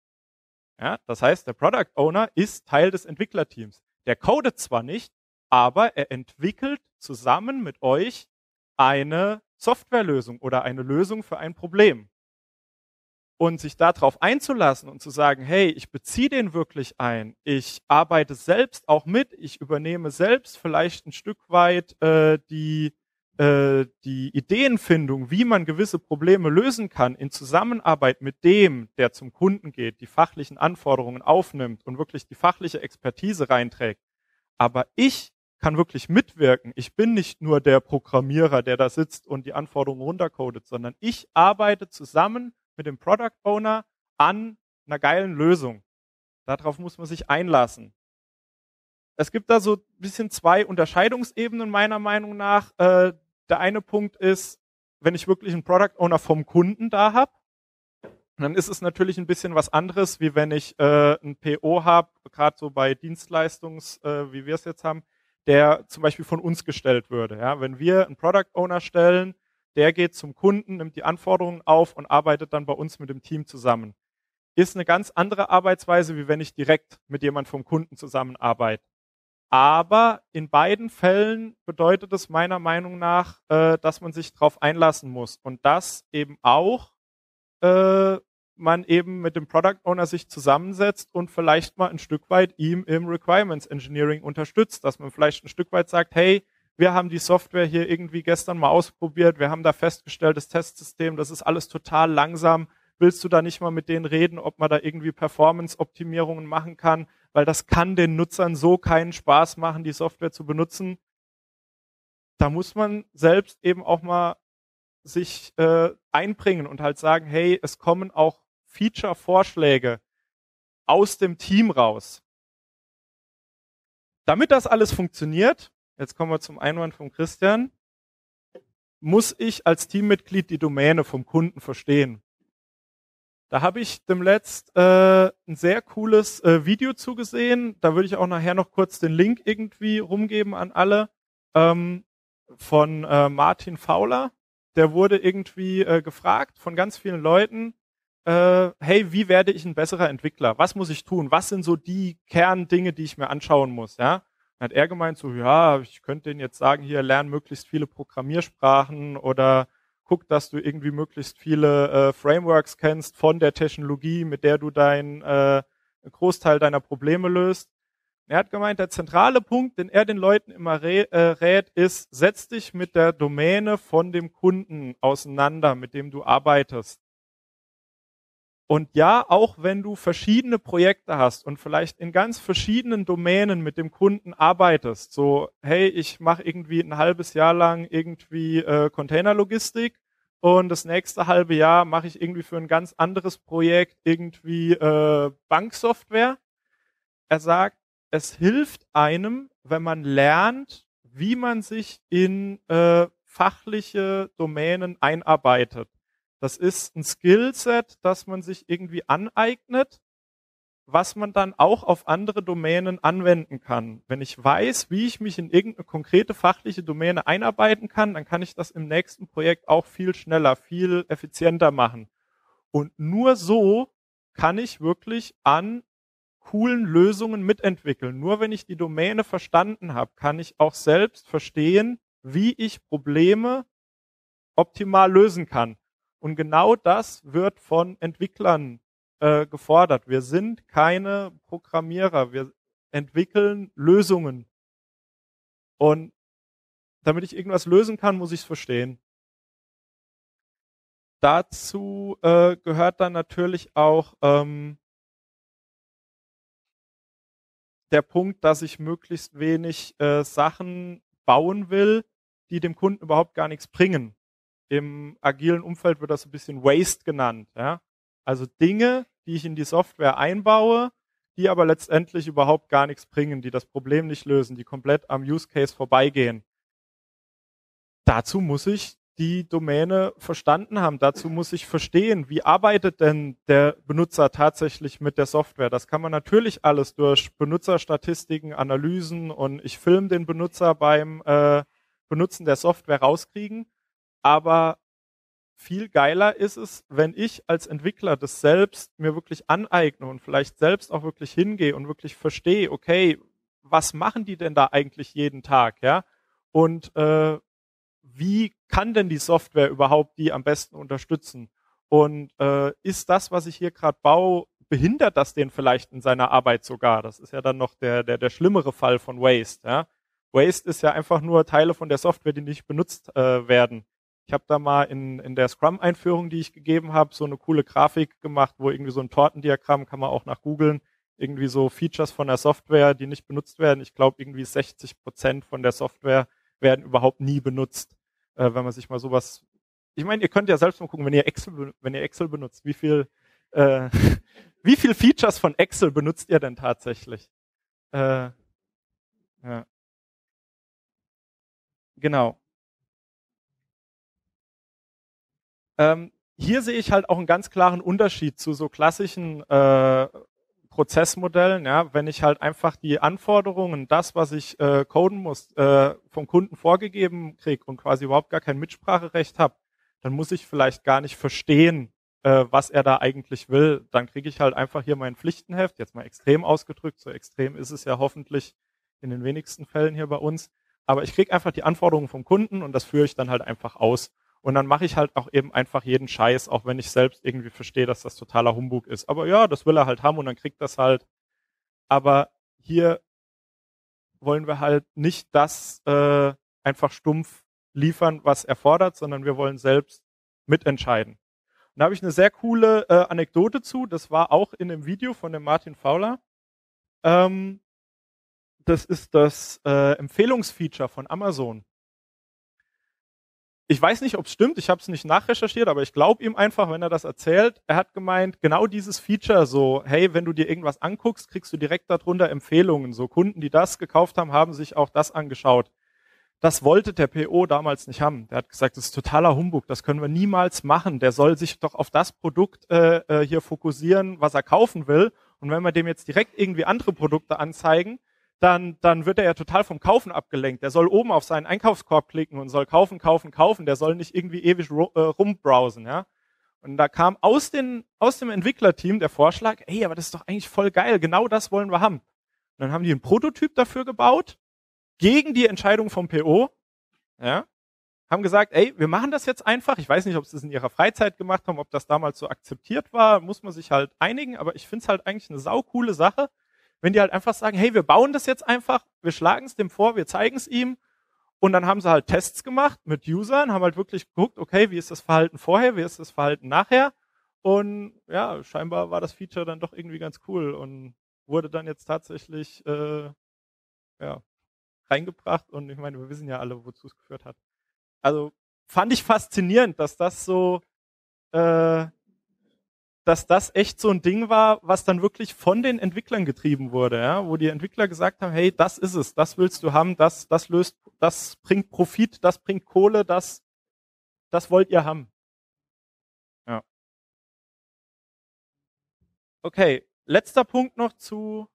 Ja, das heißt, der Product Owner ist Teil des Entwicklerteams. Der codet zwar nicht, aber er entwickelt zusammen mit euch eine Softwarelösung oder eine Lösung für ein Problem. Und sich darauf einzulassen und zu sagen, hey, ich beziehe den wirklich ein, ich arbeite selbst auch mit, ich übernehme selbst vielleicht ein Stück weit äh, die die Ideenfindung, wie man gewisse Probleme lösen kann, in Zusammenarbeit mit dem, der zum Kunden geht, die fachlichen Anforderungen aufnimmt und wirklich die fachliche Expertise reinträgt. Aber ich kann wirklich mitwirken. Ich bin nicht nur der Programmierer, der da sitzt und die Anforderungen runtercodet, sondern ich arbeite zusammen mit dem Product Owner an einer geilen Lösung. Darauf muss man sich einlassen. Es gibt da so ein bisschen zwei Unterscheidungsebenen meiner Meinung nach. Äh, Der eine Punkt ist, wenn ich wirklich einen Product Owner vom Kunden da habe, dann ist es natürlich ein bisschen was anderes, wie wenn ich äh, einen P O habe, gerade so bei Dienstleistungs, äh, wie wir es jetzt haben, der zum Beispiel von uns gestellt würde. Ja? Wenn wir einen Product Owner stellen, der geht zum Kunden, nimmt die Anforderungen auf und arbeitet dann bei uns mit dem Team zusammen. Ist eine ganz andere Arbeitsweise, wie wenn ich direkt mit jemand vom Kunden zusammenarbeite. Aber in beiden Fällen bedeutet es meiner Meinung nach, äh, dass man sich darauf einlassen muss und dass eben auch äh, man eben mit dem Product Owner sich zusammensetzt und vielleicht mal ein Stück weit ihm im Requirements Engineering unterstützt, dass man vielleicht ein Stück weit sagt, hey, wir haben die Software hier irgendwie gestern mal ausprobiert, wir haben da festgestellt, das Testsystem, das ist alles total langsam. Willst du da nicht mal mit denen reden, ob man da irgendwie Performance-Optimierungen machen kann? Weil das kann den Nutzern so keinen Spaß machen, die Software zu benutzen. Da muss man selbst eben auch mal sich äh, einbringen und halt sagen, hey, es kommen auch Feature-Vorschläge aus dem Team raus. Damit das alles funktioniert, jetzt kommen wir zum Einwand von Christian, muss ich als Teammitglied die Domäne vom Kunden verstehen. Da habe ich demletzt äh, ein sehr cooles äh, Video zugesehen. Da würde ich auch nachher noch kurz den Link irgendwie rumgeben an alle. Ähm, von äh, Martin Fowler. Der wurde irgendwie äh, gefragt von ganz vielen Leuten, äh, hey, wie werde ich ein besserer Entwickler? Was muss ich tun? Was sind so die Kerndinge, die ich mir anschauen muss? Ja? Dann hat er gemeint, so, ja, ich könnte denen jetzt sagen, hier, lern möglichst viele Programmiersprachen oder guck, dass du irgendwie möglichst viele äh, Frameworks kennst von der Technologie, mit der du deinen äh, Großteil deiner Probleme löst. Er hat gemeint, der zentrale Punkt, den er den Leuten immer rä, äh, rät, ist, setz dich mit der Domäne von dem Kunden auseinander, mit dem du arbeitest. Und ja, auch wenn du verschiedene Projekte hast und vielleicht in ganz verschiedenen Domänen mit dem Kunden arbeitest, so, hey, ich mache irgendwie ein halbes Jahr lang irgendwie äh, Containerlogistik und das nächste halbe Jahr mache ich irgendwie für ein ganz anderes Projekt irgendwie äh, Banksoftware. Er sagt, es hilft einem, wenn man lernt, wie man sich in äh, fachliche Domänen einarbeitet. Das ist ein Skillset, das man sich irgendwie aneignet, was man dann auch auf andere Domänen anwenden kann. Wenn ich weiß, wie ich mich in irgendeine konkrete fachliche Domäne einarbeiten kann, dann kann ich das im nächsten Projekt auch viel schneller, viel effizienter machen. Und nur so kann ich wirklich an coolen Lösungen mitentwickeln. Nur wenn ich die Domäne verstanden habe, kann ich auch selbst verstehen, wie ich Probleme optimal lösen kann. Und genau das wird von Entwicklern äh, gefordert. Wir sind keine Programmierer, wir entwickeln Lösungen. Und damit ich irgendwas lösen kann, muss ich es verstehen. Dazu äh, gehört dann natürlich auch ähm, der Punkt, dass ich möglichst wenig äh, Sachen bauen will, die dem Kunden überhaupt gar nichts bringen. Im agilen Umfeld wird das ein bisschen Waste genannt. Ja? Also Dinge, die ich in die Software einbaue, die aber letztendlich überhaupt gar nichts bringen, die das Problem nicht lösen, die komplett am Use Case vorbeigehen. Dazu muss ich die Domäne verstanden haben. Dazu muss ich verstehen, wie arbeitet denn der Benutzer tatsächlich mit der Software. Das kann man natürlich alles durch Benutzerstatistiken, Analysen und ich filme den Benutzer beim äh, Benutzen der Software rauskriegen. Aber viel geiler ist es, wenn ich als Entwickler das selbst mir wirklich aneigne und vielleicht selbst auch wirklich hingehe und wirklich verstehe, okay, was machen die denn da eigentlich jeden Tag, ja? Und äh, wie kann denn die Software überhaupt die am besten unterstützen? Und äh, ist das, was ich hier gerade baue, behindert das den vielleicht in seiner Arbeit sogar? Das ist ja dann noch der der der schlimmere Fall von Waste, ja? Waste ist ja einfach nur Teile von der Software, die nicht benutzt äh, werden. Ich habe da mal in, in der Scrum-Einführung, die ich gegeben habe, so eine coole Grafik gemacht, wo irgendwie so ein Tortendiagramm, kann man auch nach googeln, irgendwie so Features von der Software, die nicht benutzt werden. Ich glaube, irgendwie sechzig Prozent von der Software werden überhaupt nie benutzt. Äh, wenn man sich mal sowas, ich meine, ihr könnt ja selbst mal gucken, wenn ihr Excel, wenn ihr Excel benutzt, wie viel, äh, wie viel Features von Excel benutzt ihr denn tatsächlich? Äh, ja. Genau. Ähm, hier sehe ich halt auch einen ganz klaren Unterschied zu so klassischen äh, Prozessmodellen. Ja, wenn ich halt einfach die Anforderungen, das, was ich äh, coden muss, äh, vom Kunden vorgegeben kriege und quasi überhaupt gar kein Mitspracherecht habe, dann muss ich vielleicht gar nicht verstehen, äh, was er da eigentlich will. Dann kriege ich halt einfach hier mein Pflichtenheft, jetzt mal extrem ausgedrückt, so extrem ist es ja hoffentlich in den wenigsten Fällen hier bei uns, aber ich kriege einfach die Anforderungen vom Kunden und das führe ich dann halt einfach aus. Und dann mache ich halt auch eben einfach jeden Scheiß, auch wenn ich selbst irgendwie verstehe, dass das totaler Humbug ist. Aber ja, das will er halt haben und dann kriegt das halt. Aber hier wollen wir halt nicht das äh, einfach stumpf liefern, was er fordert, sondern wir wollen selbst mitentscheiden. Und da habe ich eine sehr coole äh, Anekdote zu. Das war auch in dem Video von dem Martin Fowler. Ähm, das ist das äh, Empfehlungsfeature von Amazon. Ich weiß nicht, ob es stimmt, ich habe es nicht nachrecherchiert, aber ich glaube ihm einfach, wenn er das erzählt. Er hat gemeint, genau dieses Feature so, hey, wenn du dir irgendwas anguckst, kriegst du direkt darunter Empfehlungen. So Kunden, die das gekauft haben, haben sich auch das angeschaut. Das wollte der P O damals nicht haben. Der hat gesagt, das ist totaler Humbug, das können wir niemals machen. Der soll sich doch auf das Produkt äh, hier fokussieren, was er kaufen will. Und wenn wir dem jetzt direkt irgendwie andere Produkte anzeigen, dann, dann wird er ja total vom Kaufen abgelenkt. Der soll oben auf seinen Einkaufskorb klicken und soll kaufen, kaufen, kaufen. Der soll nicht irgendwie ewig ru- äh, rumbrowsen, ja. Und da kam aus, den, aus dem Entwicklerteam der Vorschlag, ey, aber das ist doch eigentlich voll geil, genau das wollen wir haben. Und dann haben die einen Prototyp dafür gebaut, gegen die Entscheidung vom P O, ja, haben gesagt, ey, wir machen das jetzt einfach. Ich weiß nicht, ob sie das in ihrer Freizeit gemacht haben, ob das damals so akzeptiert war, muss man sich halt einigen, aber ich finde es halt eigentlich eine saukoole Sache, wenn die halt einfach sagen, hey, wir bauen das jetzt einfach, wir schlagen es dem vor, wir zeigen es ihm. Und dann haben sie halt Tests gemacht mit Usern, haben halt wirklich geguckt, okay, wie ist das Verhalten vorher, wie ist das Verhalten nachher. Und ja, scheinbar war das Feature dann doch irgendwie ganz cool und wurde dann jetzt tatsächlich äh, ja, reingebracht. Und ich meine, wir wissen ja alle, wozu es geführt hat. Also fand ich faszinierend, dass das so, äh, dass das echt so ein Ding war, was dann wirklich von den Entwicklern getrieben wurde, ja, wo die Entwickler gesagt haben, hey, das ist es, das willst du haben, das, das löst, das bringt Profit, das bringt Kohle, das, das wollt ihr haben. Ja. Okay, letzter Punkt noch zu,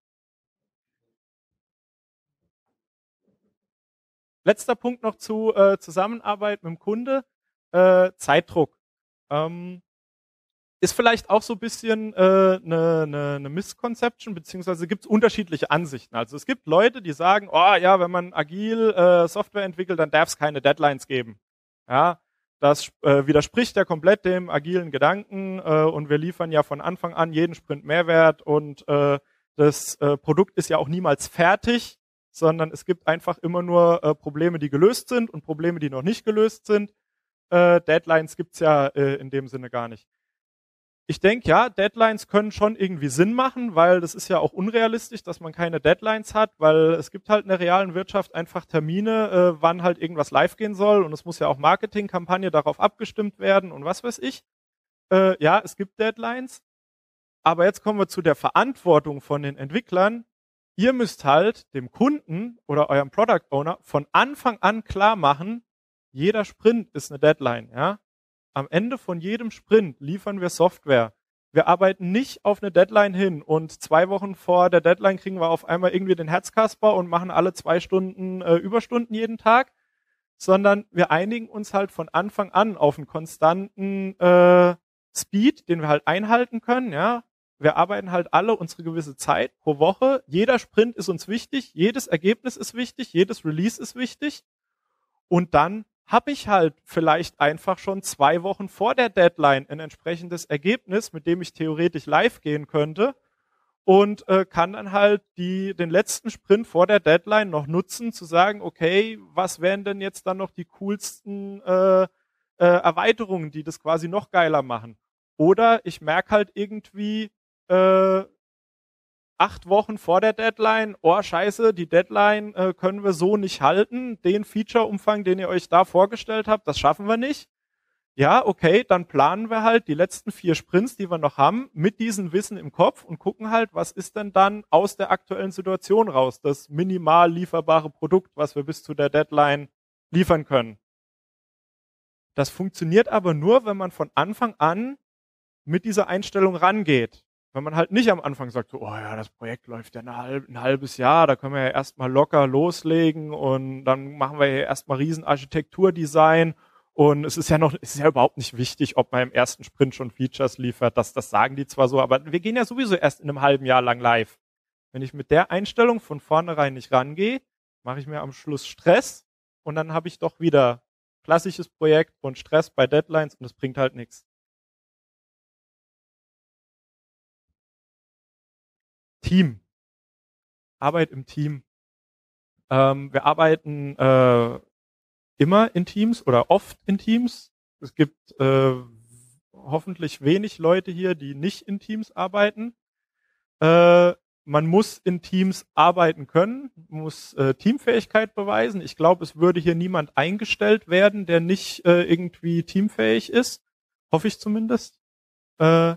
letzter Punkt noch zu äh, Zusammenarbeit mit dem Kunde, äh, Zeitdruck. Ähm, Ist vielleicht auch so ein bisschen eine äh, ne, ne, ne Misconception, beziehungsweise gibt es unterschiedliche Ansichten. Also es gibt Leute, die sagen, oh ja, wenn man agil äh, Software entwickelt, dann darf es keine Deadlines geben. Ja, das äh, widerspricht ja komplett dem agilen Gedanken äh, und wir liefern ja von Anfang an jeden Sprint Mehrwert und äh, das äh, Produkt ist ja auch niemals fertig, sondern es gibt einfach immer nur äh, Probleme, die gelöst sind und Probleme, die noch nicht gelöst sind. Äh, Deadlines gibt's ja äh, in dem Sinne gar nicht. Ich denke, ja, Deadlines können schon irgendwie Sinn machen, weil das ist ja auch unrealistisch, dass man keine Deadlines hat, weil es gibt halt in der realen Wirtschaft einfach Termine, äh, wann halt irgendwas live gehen soll und es muss ja auch Marketingkampagne darauf abgestimmt werden und was weiß ich. Äh, ja, es gibt Deadlines, aber jetzt kommen wir zu der Verantwortung von den Entwicklern. Ihr müsst halt dem Kunden oder eurem Product Owner von Anfang an klar machen, jeder Sprint ist eine Deadline, ja. Am Ende von jedem Sprint liefern wir Software. Wir arbeiten nicht auf eine Deadline hin und zwei Wochen vor der Deadline kriegen wir auf einmal irgendwie den Herzkasper und machen alle zwei Stunden äh, Überstunden jeden Tag, sondern wir einigen uns halt von Anfang an auf einen konstanten äh, Speed, den wir halt einhalten können. Ja, wir arbeiten halt alle unsere gewisse Zeit pro Woche. Jeder Sprint ist uns wichtig, jedes Ergebnis ist wichtig, jedes Release ist wichtig und dann habe ich halt vielleicht einfach schon zwei Wochen vor der Deadline ein entsprechendes Ergebnis, mit dem ich theoretisch live gehen könnte und äh, kann dann halt die, den letzten Sprint vor der Deadline noch nutzen, zu sagen, okay, was wären denn jetzt dann noch die coolsten äh, äh, Erweiterungen, die das quasi noch geiler machen? Oder ich merke halt irgendwie äh, acht Wochen vor der Deadline, oh scheiße, die Deadline äh, können wir so nicht halten, den Feature-Umfang, den ihr euch da vorgestellt habt, das schaffen wir nicht. Ja, okay, dann planen wir halt die letzten vier Sprints, die wir noch haben, mit diesem Wissen im Kopf und gucken halt, was ist denn dann aus der aktuellen Situation raus, das minimal lieferbare Produkt, was wir bis zu der Deadline liefern können. Das funktioniert aber nur, wenn man von Anfang an mit dieser Einstellung rangeht. Wenn man halt nicht am Anfang sagt, so, oh ja, das Projekt läuft ja ein, halb, ein halbes Jahr, da können wir ja erstmal locker loslegen und dann machen wir ja erstmal riesen Architekturdesign und es ist ja noch, es ist ja überhaupt nicht wichtig, ob man im ersten Sprint schon Features liefert, das, das sagen die zwar so, aber wir gehen ja sowieso erst in einem halben Jahr lang live. Wenn ich mit der Einstellung von vornherein nicht rangehe, mache ich mir am Schluss Stress und dann habe ich doch wieder klassisches Projekt und Stress bei Deadlines und es bringt halt nichts. Team. Arbeit im Team. Ähm, wir arbeiten äh, immer in Teams oder oft in Teams. Es gibt äh, hoffentlich wenig Leute hier, die nicht in Teams arbeiten. Äh, man muss in Teams arbeiten können, muss äh, Teamfähigkeit beweisen. Ich glaube, es würde hier niemand eingestellt werden, der nicht äh, irgendwie teamfähig ist. Hoffe ich zumindest. Äh,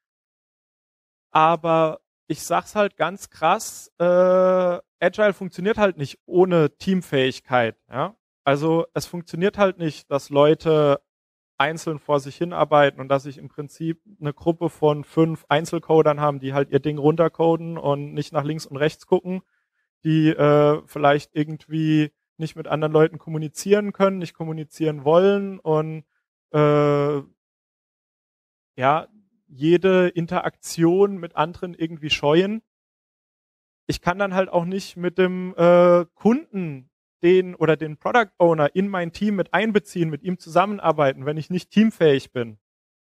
aber ich sag's halt ganz krass, äh, Agile funktioniert halt nicht ohne Teamfähigkeit. Ja? Also es funktioniert halt nicht, dass Leute einzeln vor sich hinarbeiten und dass ich im Prinzip eine Gruppe von fünf Einzelcodern haben, die halt ihr Ding runtercoden und nicht nach links und rechts gucken, die äh, vielleicht irgendwie nicht mit anderen Leuten kommunizieren können, nicht kommunizieren wollen und äh, ja, jede Interaktion mit anderen irgendwie scheuen. Ich kann dann halt auch nicht mit dem äh, Kunden den oder den Product Owner in mein Team mit einbeziehen, mit ihm zusammenarbeiten, wenn ich nicht teamfähig bin.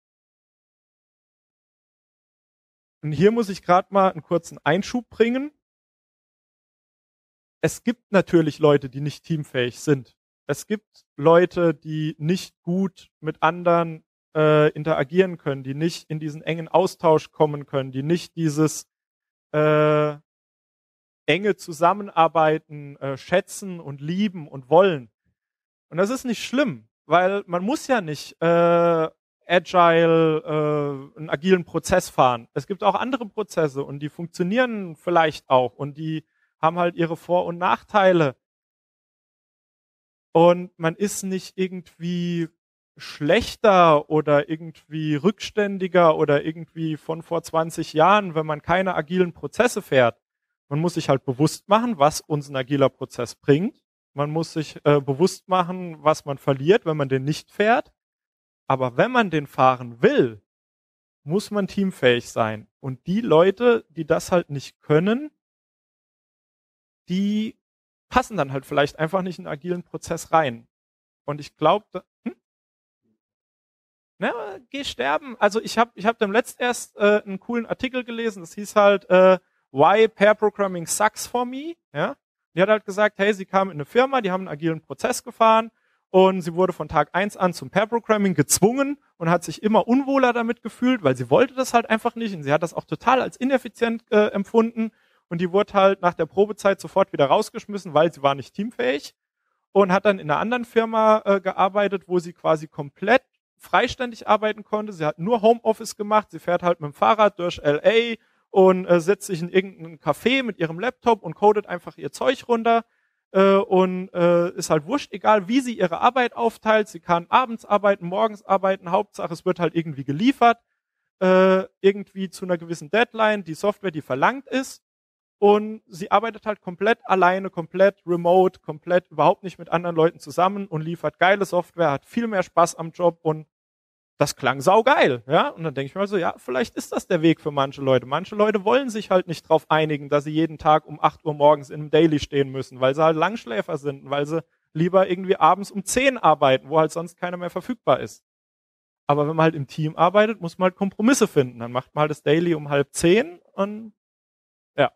Und hier muss ich gerade mal einen kurzen Einschub bringen. Es gibt natürlich Leute, die nicht teamfähig sind. Es gibt Leute, die nicht gut mit anderen äh, interagieren können, die nicht in diesen engen Austausch kommen können, die nicht dieses äh, enge Zusammenarbeiten äh, schätzen und lieben und wollen. Und das ist nicht schlimm, weil man muss ja nicht äh, agile, äh, einen agilen Prozess fahren. Es gibt auch andere Prozesse und die funktionieren vielleicht auch und die haben halt ihre Vor- und Nachteile. Und man ist nicht irgendwie schlechter oder irgendwie rückständiger oder irgendwie von vor zwanzig Jahren, wenn man keine agilen Prozesse fährt. Man muss sich halt bewusst machen, was uns ein agiler Prozess bringt. Man muss sich äh, bewusst machen, was man verliert, wenn man den nicht fährt. Aber wenn man den fahren will, muss man teamfähig sein. Und die Leute, die das halt nicht können, die passen dann halt vielleicht einfach nicht in den agilen Prozess rein. Und ich glaube, hm? Na, geh sterben. Also ich habe ich hab dem letzt erst äh, einen coolen Artikel gelesen, das hieß halt äh, Why Pair Programming Sucks for Me. Ja? Die hat halt gesagt, hey, sie kam in eine Firma, die haben einen agilen Prozess gefahren und sie wurde von Tag eins an zum Pair Programming gezwungen und hat sich immer unwohler damit gefühlt, weil sie wollte das halt einfach nicht und sie hat das auch total als ineffizient äh, empfunden. Und die wurde halt nach der Probezeit sofort wieder rausgeschmissen, weil sie war nicht teamfähig und hat dann in einer anderen Firma äh, gearbeitet, wo sie quasi komplett freiständig arbeiten konnte. Sie hat nur Homeoffice gemacht. Sie fährt halt mit dem Fahrrad durch L A und äh, setzt sich in irgendeinen Café mit ihrem Laptop und codet einfach ihr Zeug runter äh, und äh, ist halt wurscht, egal wie sie ihre Arbeit aufteilt. Sie kann abends arbeiten, morgens arbeiten. Hauptsache, es wird halt irgendwie geliefert, äh, irgendwie zu einer gewissen Deadline, die Software, die verlangt ist. Und sie arbeitet halt komplett alleine, komplett remote, komplett überhaupt nicht mit anderen Leuten zusammen und liefert geile Software, hat viel mehr Spaß am Job und das klang saugeil, ja. Und dann denke ich mir so, ja, vielleicht ist das der Weg für manche Leute. Manche Leute wollen sich halt nicht drauf einigen, dass sie jeden Tag um acht Uhr morgens in einem Daily stehen müssen, weil sie halt Langschläfer sind und weil sie lieber irgendwie abends um zehn arbeiten, wo halt sonst keiner mehr verfügbar ist. Aber wenn man halt im Team arbeitet, muss man halt Kompromisse finden. Dann macht man halt das Daily um halb zehn und ja.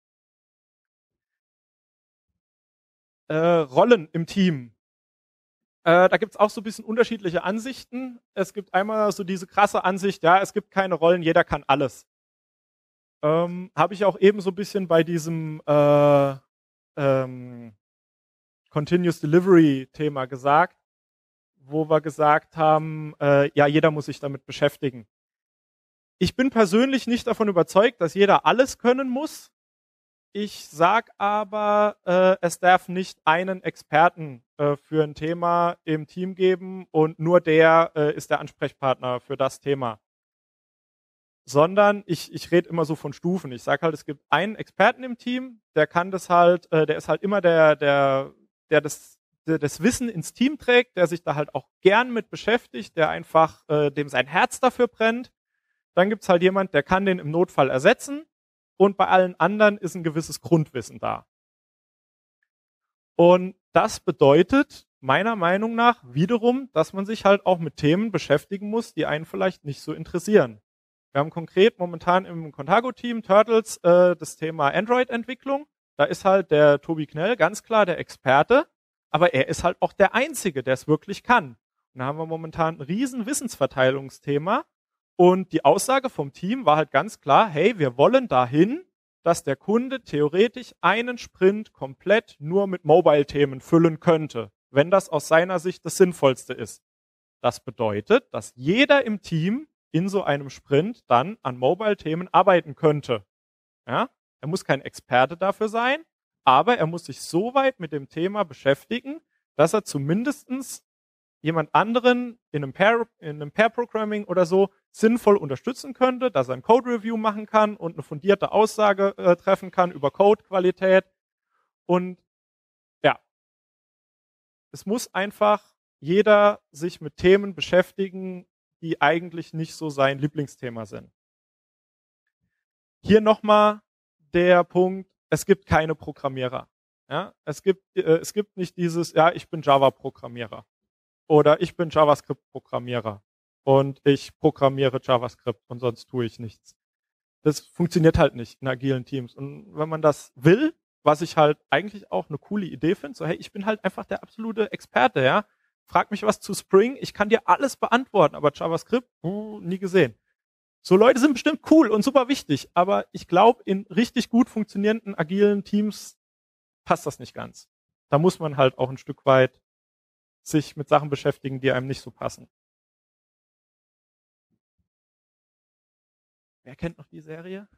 Äh, Rollen im Team. Äh, da gibt's auch so ein bisschen unterschiedliche Ansichten. Es gibt einmal so diese krasse Ansicht, ja, es gibt keine Rollen, jeder kann alles. Ähm, Habe ich auch eben so ein bisschen bei diesem äh, ähm, Continuous Delivery Thema gesagt, wo wir gesagt haben, äh, ja, jeder muss sich damit beschäftigen. Ich bin persönlich nicht davon überzeugt, dass jeder alles können muss. Ich sag aber, äh, es darf nicht einen Experten äh, für ein Thema im Team geben und nur der äh, ist der Ansprechpartner für das Thema. Sondern ich, ich rede immer so von Stufen. Ich sage halt, es gibt einen Experten im Team, der kann das halt, äh, der ist halt immer der, der, der das, der das Wissen ins Team trägt, der sich da halt auch gern mit beschäftigt, der einfach, äh, dem sein Herz dafür brennt. Dann gibt's halt jemand, der kann den im Notfall ersetzen. Und bei allen anderen ist ein gewisses Grundwissen da. Und das bedeutet meiner Meinung nach wiederum, dass man sich halt auch mit Themen beschäftigen muss, die einen vielleicht nicht so interessieren. Wir haben konkret momentan im Contago-Team Turtles äh, das Thema Android-Entwicklung. Da ist halt der Tobi Knell ganz klar der Experte, aber er ist halt auch der Einzige, der es wirklich kann. Und da haben wir momentan ein riesen Wissensverteilungsthema. Und die Aussage vom Team war halt ganz klar, hey, wir wollen dahin, dass der Kunde theoretisch einen Sprint komplett nur mit Mobile-Themen füllen könnte, wenn das aus seiner Sicht das Sinnvollste ist. Das bedeutet, dass jeder im Team in so einem Sprint dann an Mobile-Themen arbeiten könnte. Ja? Er muss kein Experte dafür sein, aber er muss sich so weit mit dem Thema beschäftigen, dass er zumindestens jemand anderen in einem Pair, in einem Pair-Programming oder so sinnvoll unterstützen könnte, dass er ein Code-Review machen kann und eine fundierte Aussage äh, treffen kann über Code-Qualität. Und ja, es muss einfach jeder sich mit Themen beschäftigen, die eigentlich nicht so sein Lieblingsthema sind. Hier nochmal der Punkt, es gibt keine Programmierer. Ja, es gibt, äh, es gibt nicht dieses, ja, ich bin Java-Programmierer oder ich bin JavaScript-Programmierer und ich programmiere JavaScript und sonst tue ich nichts. Das funktioniert halt nicht in agilen Teams. Und wenn man das will, was ich halt eigentlich auch eine coole Idee finde, so hey, ich bin halt einfach der absolute Experte, ja. Frag mich was zu Spring, ich kann dir alles beantworten, aber JavaScript, uh, nie gesehen. So Leute sind bestimmt cool und super wichtig, aber ich glaube, in richtig gut funktionierenden agilen Teams passt das nicht ganz. Da muss man halt auch ein Stück weit sich mit Sachen beschäftigen, die einem nicht so passen. Wer kennt noch die Serie?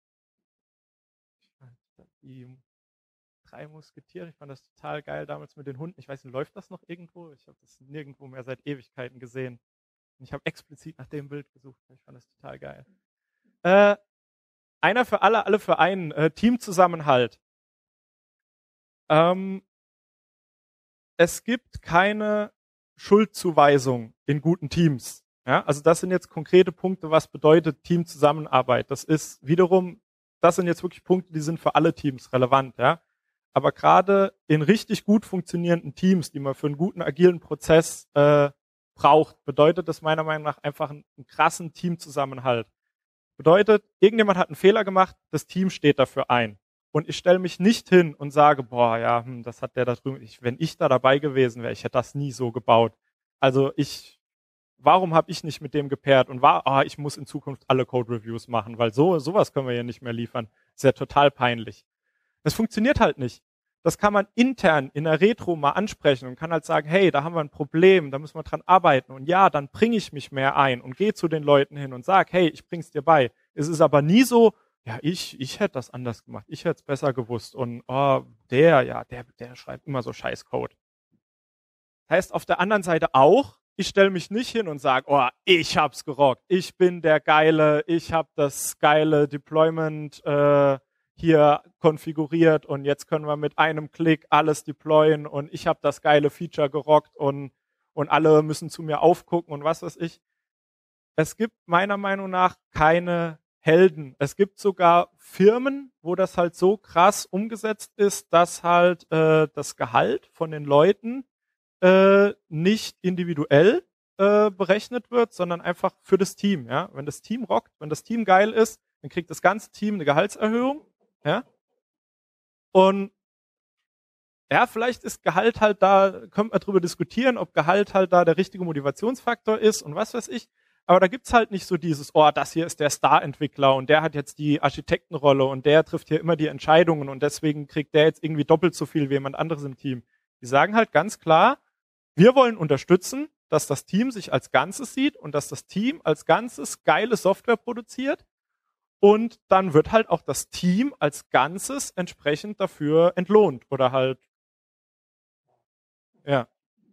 Die drei Musketiere, ich fand das total geil damals mit den Hunden. Ich weiß nicht, läuft das noch irgendwo? Ich habe das nirgendwo mehr seit Ewigkeiten gesehen. Ich habe explizit nach dem Bild gesucht. Ich fand das total geil. Äh, einer für alle, alle für einen. Äh, Teamzusammenhalt. Ähm, es gibt keine Schuldzuweisung in guten Teams. Ja, also das sind jetzt konkrete Punkte, was bedeutet Teamzusammenarbeit. Das ist wiederum, das sind jetzt wirklich Punkte, die sind für alle Teams relevant. Ja, aber gerade in richtig gut funktionierenden Teams, die man für einen guten agilen Prozess äh, braucht, bedeutet das meiner Meinung nach einfach einen, einen krassen Teamzusammenhalt. Bedeutet, irgendjemand hat einen Fehler gemacht, das Team steht dafür ein. Und ich stelle mich nicht hin und sage, boah, ja, hm, das hat der da drüben, ich, wenn ich da dabei gewesen wäre, ich hätte das nie so gebaut. Also ich, warum habe ich nicht mit dem gepaart und war, ah, ich muss in Zukunft alle Code-Reviews machen, weil so sowas können wir ja nicht mehr liefern. Das ist ja total peinlich. Das funktioniert halt nicht. Das kann man intern in der Retro mal ansprechen und kann halt sagen, hey, da haben wir ein Problem, da müssen wir dran arbeiten. Und ja, dann bringe ich mich mehr ein und gehe zu den Leuten hin und sage, hey, ich bring's dir bei. Es ist aber nie so, ja, ich, ich hätte das anders gemacht, ich hätte es besser gewusst und oh, der, ja, der, der schreibt immer so Scheißcode. Heißt auf der anderen Seite auch, ich stelle mich nicht hin und sage, oh, ich hab's gerockt, ich bin der Geile, ich habe das geile Deployment äh, hier konfiguriert und jetzt können wir mit einem Klick alles deployen und ich habe das geile Feature gerockt und, und alle müssen zu mir aufgucken und was weiß ich. Es gibt meiner Meinung nach keine Helden. Es gibt sogar Firmen, wo das halt so krass umgesetzt ist, dass halt äh, das Gehalt von den Leuten äh, nicht individuell äh, berechnet wird, sondern einfach für das Team. Ja? Wenn das Team rockt, wenn das Team geil ist, dann kriegt das ganze Team eine Gehaltserhöhung. Ja? Und ja, vielleicht ist Gehalt halt da, könnte man drüber diskutieren, ob Gehalt halt da der richtige Motivationsfaktor ist und was weiß ich. Aber da gibt's halt nicht so dieses, oh, das hier ist der Star-Entwickler und der hat jetzt die Architektenrolle und der trifft hier immer die Entscheidungen und deswegen kriegt der jetzt irgendwie doppelt so viel wie jemand anderes im Team. Die sagen halt ganz klar, wir wollen unterstützen, dass das Team sich als Ganzes sieht und dass das Team als Ganzes geile Software produziert und dann wird halt auch das Team als Ganzes entsprechend dafür entlohnt oder halt, ja.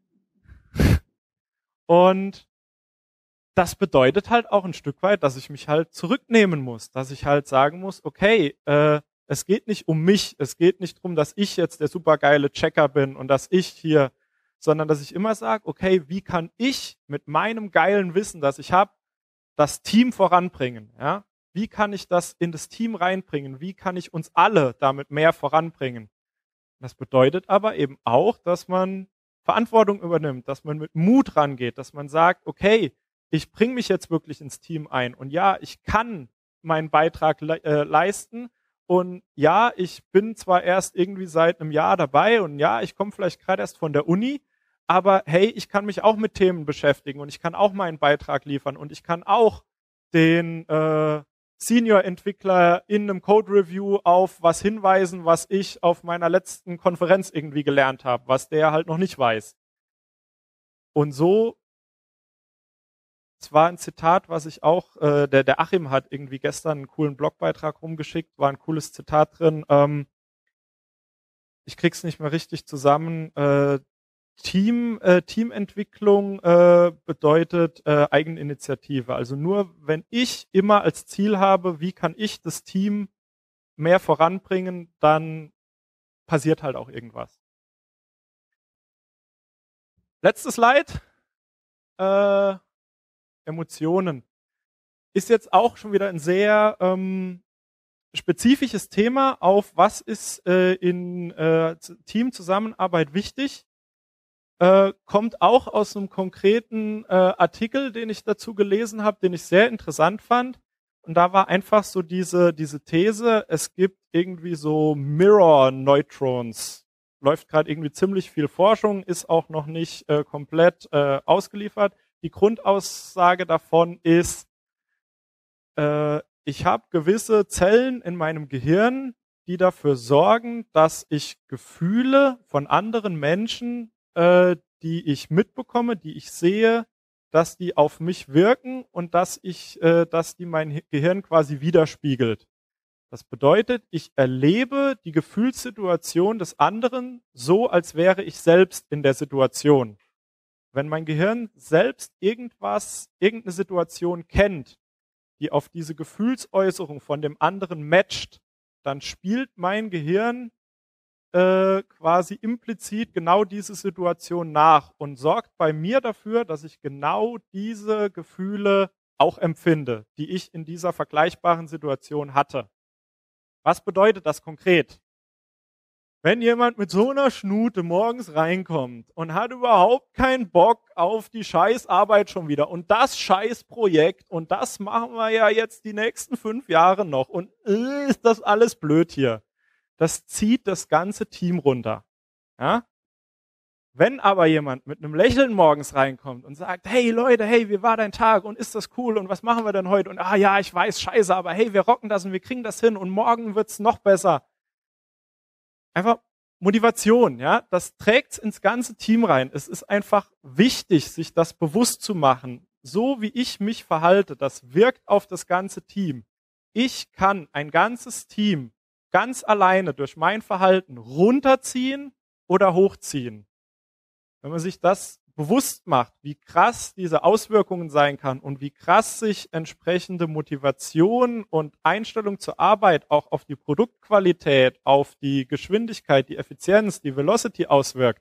Und das bedeutet halt auch ein Stück weit, dass ich mich halt zurücknehmen muss, dass ich halt sagen muss, okay, äh, es geht nicht um mich, es geht nicht darum, dass ich jetzt der supergeile Checker bin und dass ich hier, sondern dass ich immer sage, okay, wie kann ich mit meinem geilen Wissen, das ich habe, das Team voranbringen? Ja? Wie kann ich das in das Team reinbringen? Wie kann ich uns alle damit mehr voranbringen? Das bedeutet aber eben auch, dass man Verantwortung übernimmt, dass man mit Mut rangeht, dass man sagt, okay, ich bringe mich jetzt wirklich ins Team ein und ja, ich kann meinen Beitrag le- äh, leisten und ja, ich bin zwar erst irgendwie seit einem Jahr dabei und ja, ich komme vielleicht gerade erst von der Uni, aber hey, ich kann mich auch mit Themen beschäftigen und ich kann auch meinen Beitrag liefern und ich kann auch den äh, Senior-Entwickler in einem Code-Review auf was hinweisen, was ich auf meiner letzten Konferenz irgendwie gelernt habe, was der halt noch nicht weiß. Und so, es war ein Zitat, was ich auch, äh, der, der Achim hat irgendwie gestern einen coolen Blogbeitrag rumgeschickt, war ein cooles Zitat drin. Ähm, ich krieg's nicht mehr richtig zusammen. Äh, Team, äh, Teamentwicklung äh, bedeutet äh, Eigeninitiative. Also nur wenn ich immer als Ziel habe, wie kann ich das Team mehr voranbringen, dann passiert halt auch irgendwas. Letztes Slide. Äh, Emotionen. Ist jetzt auch schon wieder ein sehr ähm, spezifisches Thema auf, was ist äh, in äh, Teamzusammenarbeit wichtig. Äh, kommt auch aus einem konkreten äh, Artikel, den ich dazu gelesen habe, den ich sehr interessant fand. Und da war einfach so diese, diese These, es gibt irgendwie so Mirror-Neutrons. Läuft gerade irgendwie ziemlich viel Forschung, ist auch noch nicht äh, komplett äh, ausgeliefert. Die Grundaussage davon ist, äh, ich habe gewisse Zellen in meinem Gehirn, die dafür sorgen, dass ich Gefühle von anderen Menschen, äh, die ich mitbekomme, die ich sehe, dass die auf mich wirken und dass ich, äh, dass die mein Gehirn quasi widerspiegelt. Das bedeutet, ich erlebe die Gefühlssituation des anderen so, als wäre ich selbst in der Situation. Wenn mein Gehirn selbst irgendwas, irgendeine Situation kennt, die auf diese Gefühlsäußerung von dem anderen matcht, dann spielt mein Gehirn äh, quasi implizit genau diese Situation nach und sorgt bei mir dafür, dass ich genau diese Gefühle auch empfinde, die ich in dieser vergleichbaren Situation hatte. Was bedeutet das konkret? Wenn jemand mit so einer Schnute morgens reinkommt und hat überhaupt keinen Bock auf die Scheißarbeit schon wieder und das Scheißprojekt und das machen wir ja jetzt die nächsten fünf Jahre noch und äh, ist das alles blöd hier. Das zieht das ganze Team runter. Ja? Wenn aber jemand mit einem Lächeln morgens reinkommt und sagt, hey Leute, hey, wie war dein Tag und ist das cool und was machen wir denn heute und ah ja, ich weiß, scheiße, aber hey, wir rocken das und wir kriegen das hin und morgen wird's noch besser. Einfach Motivation, ja, das trägt's ins ganze Team rein. Es ist einfach wichtig, sich das bewusst zu machen. So wie ich mich verhalte, das wirkt auf das ganze Team. Ich kann ein ganzes Team ganz alleine durch mein Verhalten runterziehen oder hochziehen. Wenn man sich das bewusst macht, wie krass diese Auswirkungen sein kann und wie krass sich entsprechende Motivation und Einstellung zur Arbeit auch auf die Produktqualität, auf die Geschwindigkeit, die Effizienz, die Velocity auswirkt,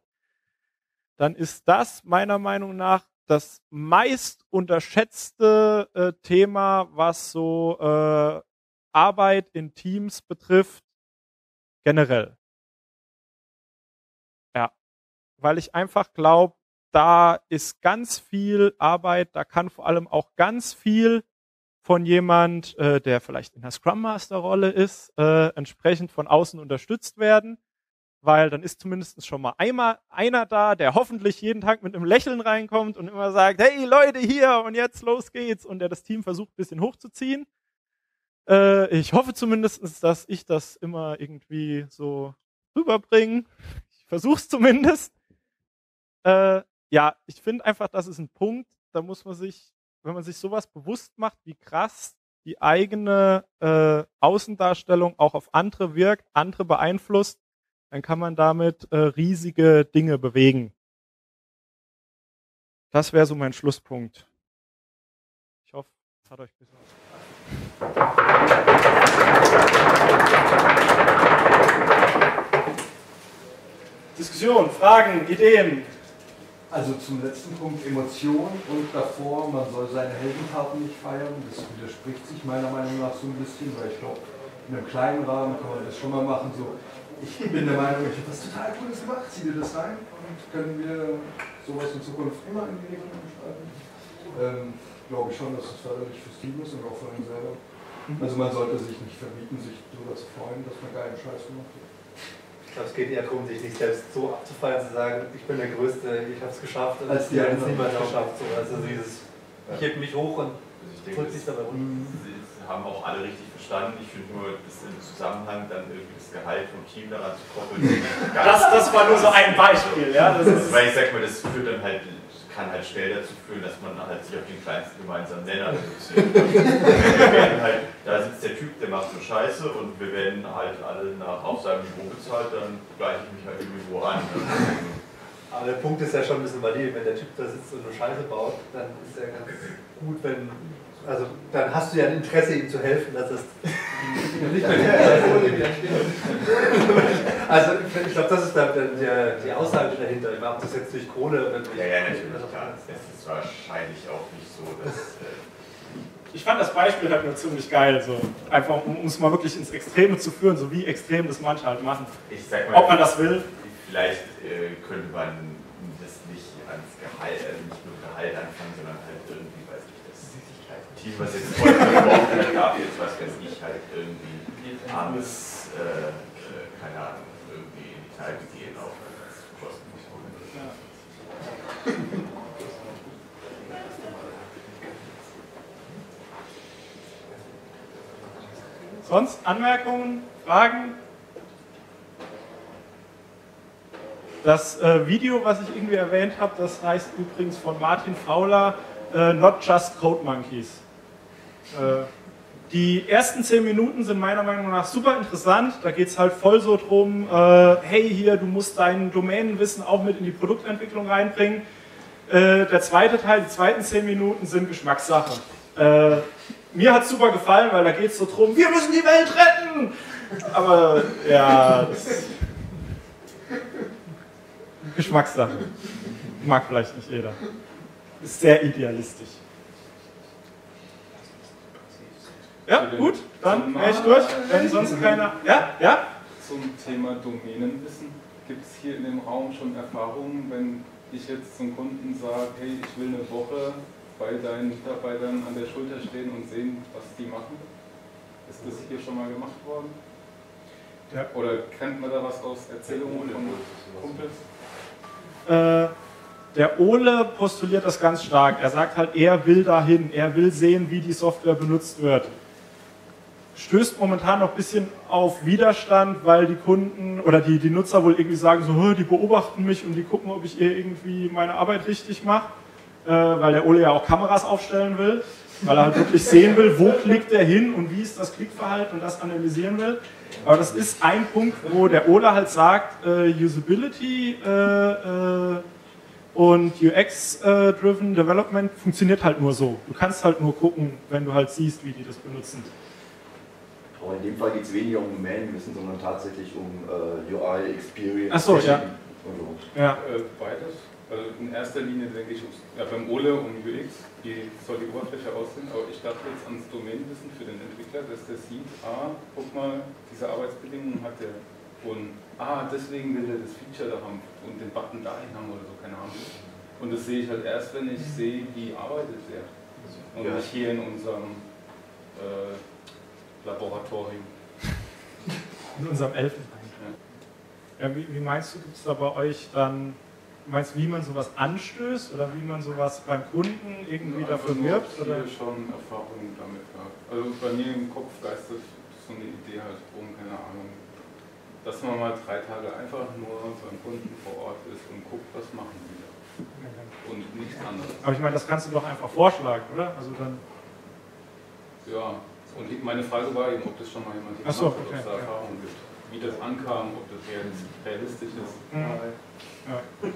dann ist das meiner Meinung nach das meist unterschätzte äh, Thema, was so äh, Arbeit in Teams betrifft, generell. Ja, weil ich einfach glaube, da ist ganz viel Arbeit, da kann vor allem auch ganz viel von jemand, äh, der vielleicht in der Scrum Master Rolle ist, äh, entsprechend von außen unterstützt werden, weil dann ist zumindest schon mal einmal einer da, der hoffentlich jeden Tag mit einem Lächeln reinkommt und immer sagt, hey Leute, hier und jetzt los geht's und der das Team versucht ein bisschen hochzuziehen. Äh, ich hoffe zumindest, dass ich das immer irgendwie so rüberbringe. Ich versuch's zumindest. Äh, Ja, ich finde einfach, das ist ein Punkt, da muss man sich, wenn man sich sowas bewusst macht, wie krass die eigene äh, Außendarstellung auch auf andere wirkt, andere beeinflusst, dann kann man damit äh, riesige Dinge bewegen. Das wäre so mein Schlusspunkt. Ich hoffe, es hat euch ein bisschen was. Diskussion, Fragen, Ideen. Also zum letzten Punkt Emotion und davor, man soll seine Heldentaten nicht feiern. Das widerspricht sich meiner Meinung nach so ein bisschen, weil ich glaube, in einem kleinen Rahmen kann man das schon mal machen. So, ich bin der Meinung, ich habe was total Cooles gemacht, zieh dir das rein und können wir sowas in Zukunft immer in die Richtung gestalten. Ähm, glaube ich schon, dass es förderlich fürs Team ist und auch für einen selber. Also man sollte sich nicht verbieten, sich darüber zu freuen, dass man geilen Scheiß gemacht hat. Ich glaube, es geht eher darum, sich nicht selbst so abzufeiern, zu sagen, ich bin der Größte, ich habe es geschafft und als die hat es anderen niemand auch. geschafft. So. Also dieses, ich heb mich hoch und Also ich denke, drückt sich dabei runter. das haben auch alle richtig verstanden. Ich finde nur, das im Zusammenhang dann irgendwie das Gehalt vom Team daran zu koppeln. Das, das war nur so ein Beispiel, ja. Das ist Weil ich sag mal, das führt dann halt, kann halt schnell dazu führen, dass man halt sich auf den kleinsten gemeinsamen Nenner reduziert. Wir werden halt, da sitzt der Typ, der macht so Scheiße und wir werden halt alle nach auf seinem Niveau bezahlt, dann gleiche ich mich halt irgendwie wo an. Aber der Punkt ist ja schon ein bisschen valide, wenn der Typ da sitzt und nur Scheiße baut, dann ist ja ganz gut, wenn, also dann hast du ja ein Interesse, ihm zu helfen, dass es nicht mehr Also ich glaube, das ist der, der, die Aussage dahinter. Ob das jetzt durch Kohle oder durch... Ja, ja, natürlich, klar. Es ist wahrscheinlich auch nicht so, dass... Äh Ich fand das Beispiel halt nur ziemlich geil, so einfach um es mal wirklich ins Extreme zu führen, so wie extrem das manche halt machen. Ich sag mal, ob man das will. Vielleicht äh, könnte man das nicht ans Gehalt, also nicht nur Gehalt anfangen, sondern halt irgendwie, weiß ich, das Team, was jetzt heute braucht, dann darf jetzt, was weiß ich, halt irgendwie abends, äh, äh, keine Ahnung, irgendwie in die Kneipe gehen, auch wenn das kostenlos ist. Ja. Sonst Anmerkungen, Fragen? Das äh, Video, was ich irgendwie erwähnt habe, das heißt übrigens von Martin Fowler, äh, Not Just Code Monkeys. Äh, die ersten zehn Minuten sind meiner Meinung nach super interessant. Da geht es halt voll so drum, äh, hey hier, du musst dein Domänenwissen auch mit in die Produktentwicklung reinbringen. Äh, der zweite Teil, die zweiten zehn Minuten sind Geschmackssache. Äh, Mir hat es super gefallen, weil da geht es so drum, wir müssen die Welt retten! Aber ja, das Geschmackssache. Mag vielleicht nicht jeder. Ist sehr idealistisch. Ja, gut, dann wäre ich durch. Wenn sonst keiner. Ja, ja? Zum Thema Domänenwissen. Gibt es hier in dem Raum schon Erfahrungen, wenn ich jetzt zum Kunden sage, hey, ich will eine Woche bei deinen Mitarbeitern an der Schulter stehen und sehen, was die machen? Ist das hier schon mal gemacht worden? Ja. Oder kennt man da was aus Erzählungen von Kumpels? Äh, der Ole postuliert das ganz stark. Er sagt halt, er will dahin, er will sehen, wie die Software benutzt wird. Stößt momentan noch ein bisschen auf Widerstand, weil die Kunden oder die, die Nutzer wohl irgendwie sagen, so, die beobachten mich und die gucken, ob ich ihr irgendwie meine Arbeit richtig mache. Äh, weil der Ole ja auch Kameras aufstellen will, weil er halt wirklich sehen will, wo klickt er hin und wie ist das Klickverhalten und das analysieren will. Aber das ist ein Punkt, wo der Ole halt sagt, äh, Usability äh, äh, und U X-driven Development funktioniert halt nur so. Du kannst halt nur gucken, wenn du halt siehst, wie die das benutzen. Aber in dem Fall geht es weniger um Domänenwissen, sondern tatsächlich um äh, U I-Experience. Ach so, ja. So. Ja. Äh, beides. Also in erster Linie denke ich ja, beim Ole um U X, wie soll die Oberfläche aussehen, aber ich dachte jetzt ans Domänenwissen für den Entwickler, dass der sieht, ah, guck mal, diese Arbeitsbedingungen hat der und ah, deswegen will er das Feature da haben und den Button dahin haben oder so, keine Ahnung. Und das sehe ich halt erst, wenn ich sehe, wie arbeitet der. Und Ja. nicht hier in unserem äh, Laboratorium. In unserem Elfenbein. Ja. Ja, wie, wie meinst du, gibt es da bei euch dann, meinst du, wie man sowas anstößt oder wie man sowas beim Kunden irgendwie Ja, dafür nur wirbt? hier Oder? schon Erfahrungen damit gehabt. Also bei mir im Kopf geistert so eine Idee halt rum, keine Ahnung. Dass man mal drei Tage einfach nur beim Kunden vor Ort ist und guckt, was machen die da. Und nichts anderes. Aber ich meine, das kannst du doch einfach vorschlagen, oder? Also dann. Ja, und meine Frage war eben, ob das schon mal jemand Ach so, gemacht hat, ob es da okay, ja. Erfahrungen gibt. Wie das ankam, ob das realistisch ist. Mhm. Ja.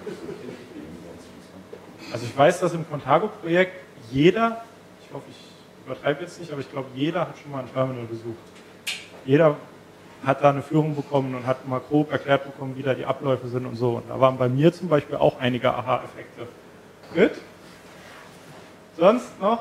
Also ich weiß, dass im Contago-Projekt jeder, ich hoffe, ich übertreibe jetzt nicht, aber ich glaube, jeder hat schon mal ein Terminal besucht. Jeder hat da eine Führung bekommen und hat mal grob erklärt bekommen, wie da die Abläufe sind und so. Und da waren bei mir zum Beispiel auch einige Aha-Effekte. Gut? Sonst noch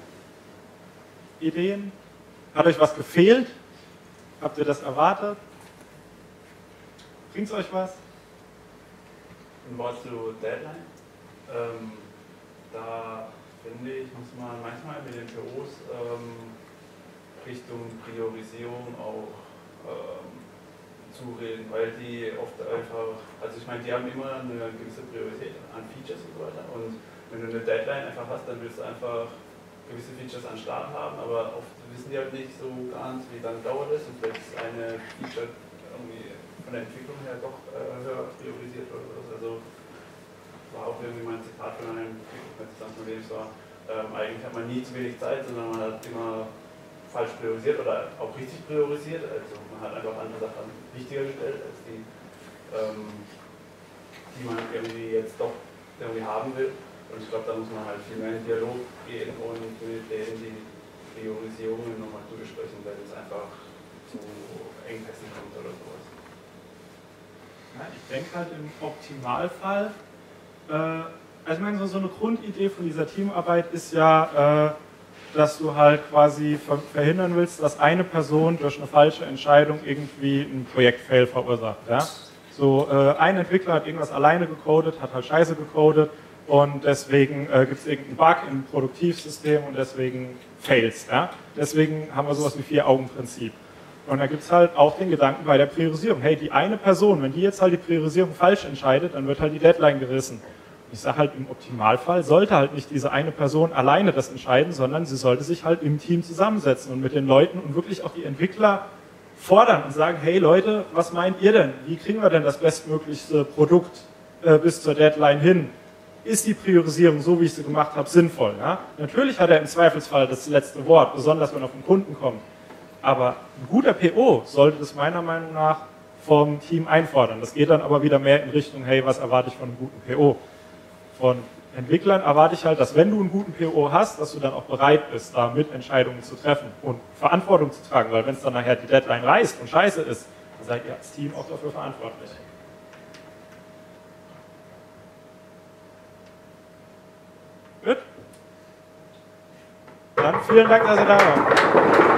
Ideen? Hat euch was gefehlt? Habt ihr das erwartet? Bringt es euch was? Ein Wort zu Deadline. Ähm, da finde ich, muss man manchmal mit den P Os ähm, Richtung Priorisierung auch ähm, zureden, weil die oft einfach, also ich meine, die haben immer eine gewisse Priorität an Features und so weiter und wenn du eine Deadline einfach hast, dann willst du einfach gewisse Features an Start haben, aber oft wissen die halt nicht so ganz, wie lange dauert es und vielleicht ist eine Feature irgendwie von der Entwicklung her doch äh, höher priorisiert oder was. Also war auch irgendwie mein Zitat von einem Entwicklungsmanager, es war, ähm, eigentlich hat man nie zu wenig Zeit, sondern man hat immer falsch priorisiert oder auch richtig priorisiert. Also man hat einfach andere Sachen wichtiger gestellt, als die, ähm, die man irgendwie jetzt doch irgendwie haben will. Und ich glaube, da muss man halt viel mehr in den Dialog gehen und mit denen die Priorisierungen nochmal durchsprechen, weil es einfach zu Engpässen kommt oder sowas. ich denke halt im Optimalfall, äh, also ich meine, so, so eine Grundidee von dieser Teamarbeit ist ja, äh, dass du halt quasi ver verhindern willst, dass eine Person durch eine falsche Entscheidung irgendwie ein Projektfail verursacht. Ja? So, äh, ein Entwickler hat irgendwas alleine gecodet, hat halt Scheiße gecodet und deswegen äh, gibt es irgendeinen Bug im Produktivsystem und deswegen fails. Ja? Deswegen haben wir sowas wie Vier-Augen-Prinzip. Und da gibt es halt auch den Gedanken bei der Priorisierung. Hey, die eine Person, wenn die jetzt halt die Priorisierung falsch entscheidet, dann wird halt die Deadline gerissen. Ich sage halt, im Optimalfall sollte halt nicht diese eine Person alleine das entscheiden, sondern sie sollte sich halt im Team zusammensetzen und mit den Leuten und wirklich auch die Entwickler fordern und sagen, hey Leute, was meint ihr denn? Wie kriegen wir denn das bestmöglichste Produkt äh, bis zur Deadline hin? Ist die Priorisierung, so wie ich sie gemacht habe, sinnvoll? Ja? Natürlich hat er im Zweifelsfall das letzte Wort, besonders wenn er vom Kunden kommt. Aber ein guter P O sollte das meiner Meinung nach vom Team einfordern. Das geht dann aber wieder mehr in Richtung, hey, was erwarte ich von einem guten P O? Von Entwicklern erwarte ich halt, dass wenn du einen guten P O hast, dass du dann auch bereit bist, da Mitentscheidungen zu treffen und Verantwortung zu tragen, weil wenn es dann nachher die Deadline reißt und scheiße ist, dann seid ihr als Team auch dafür verantwortlich. Gut? Dann vielen Dank, dass ihr da wart.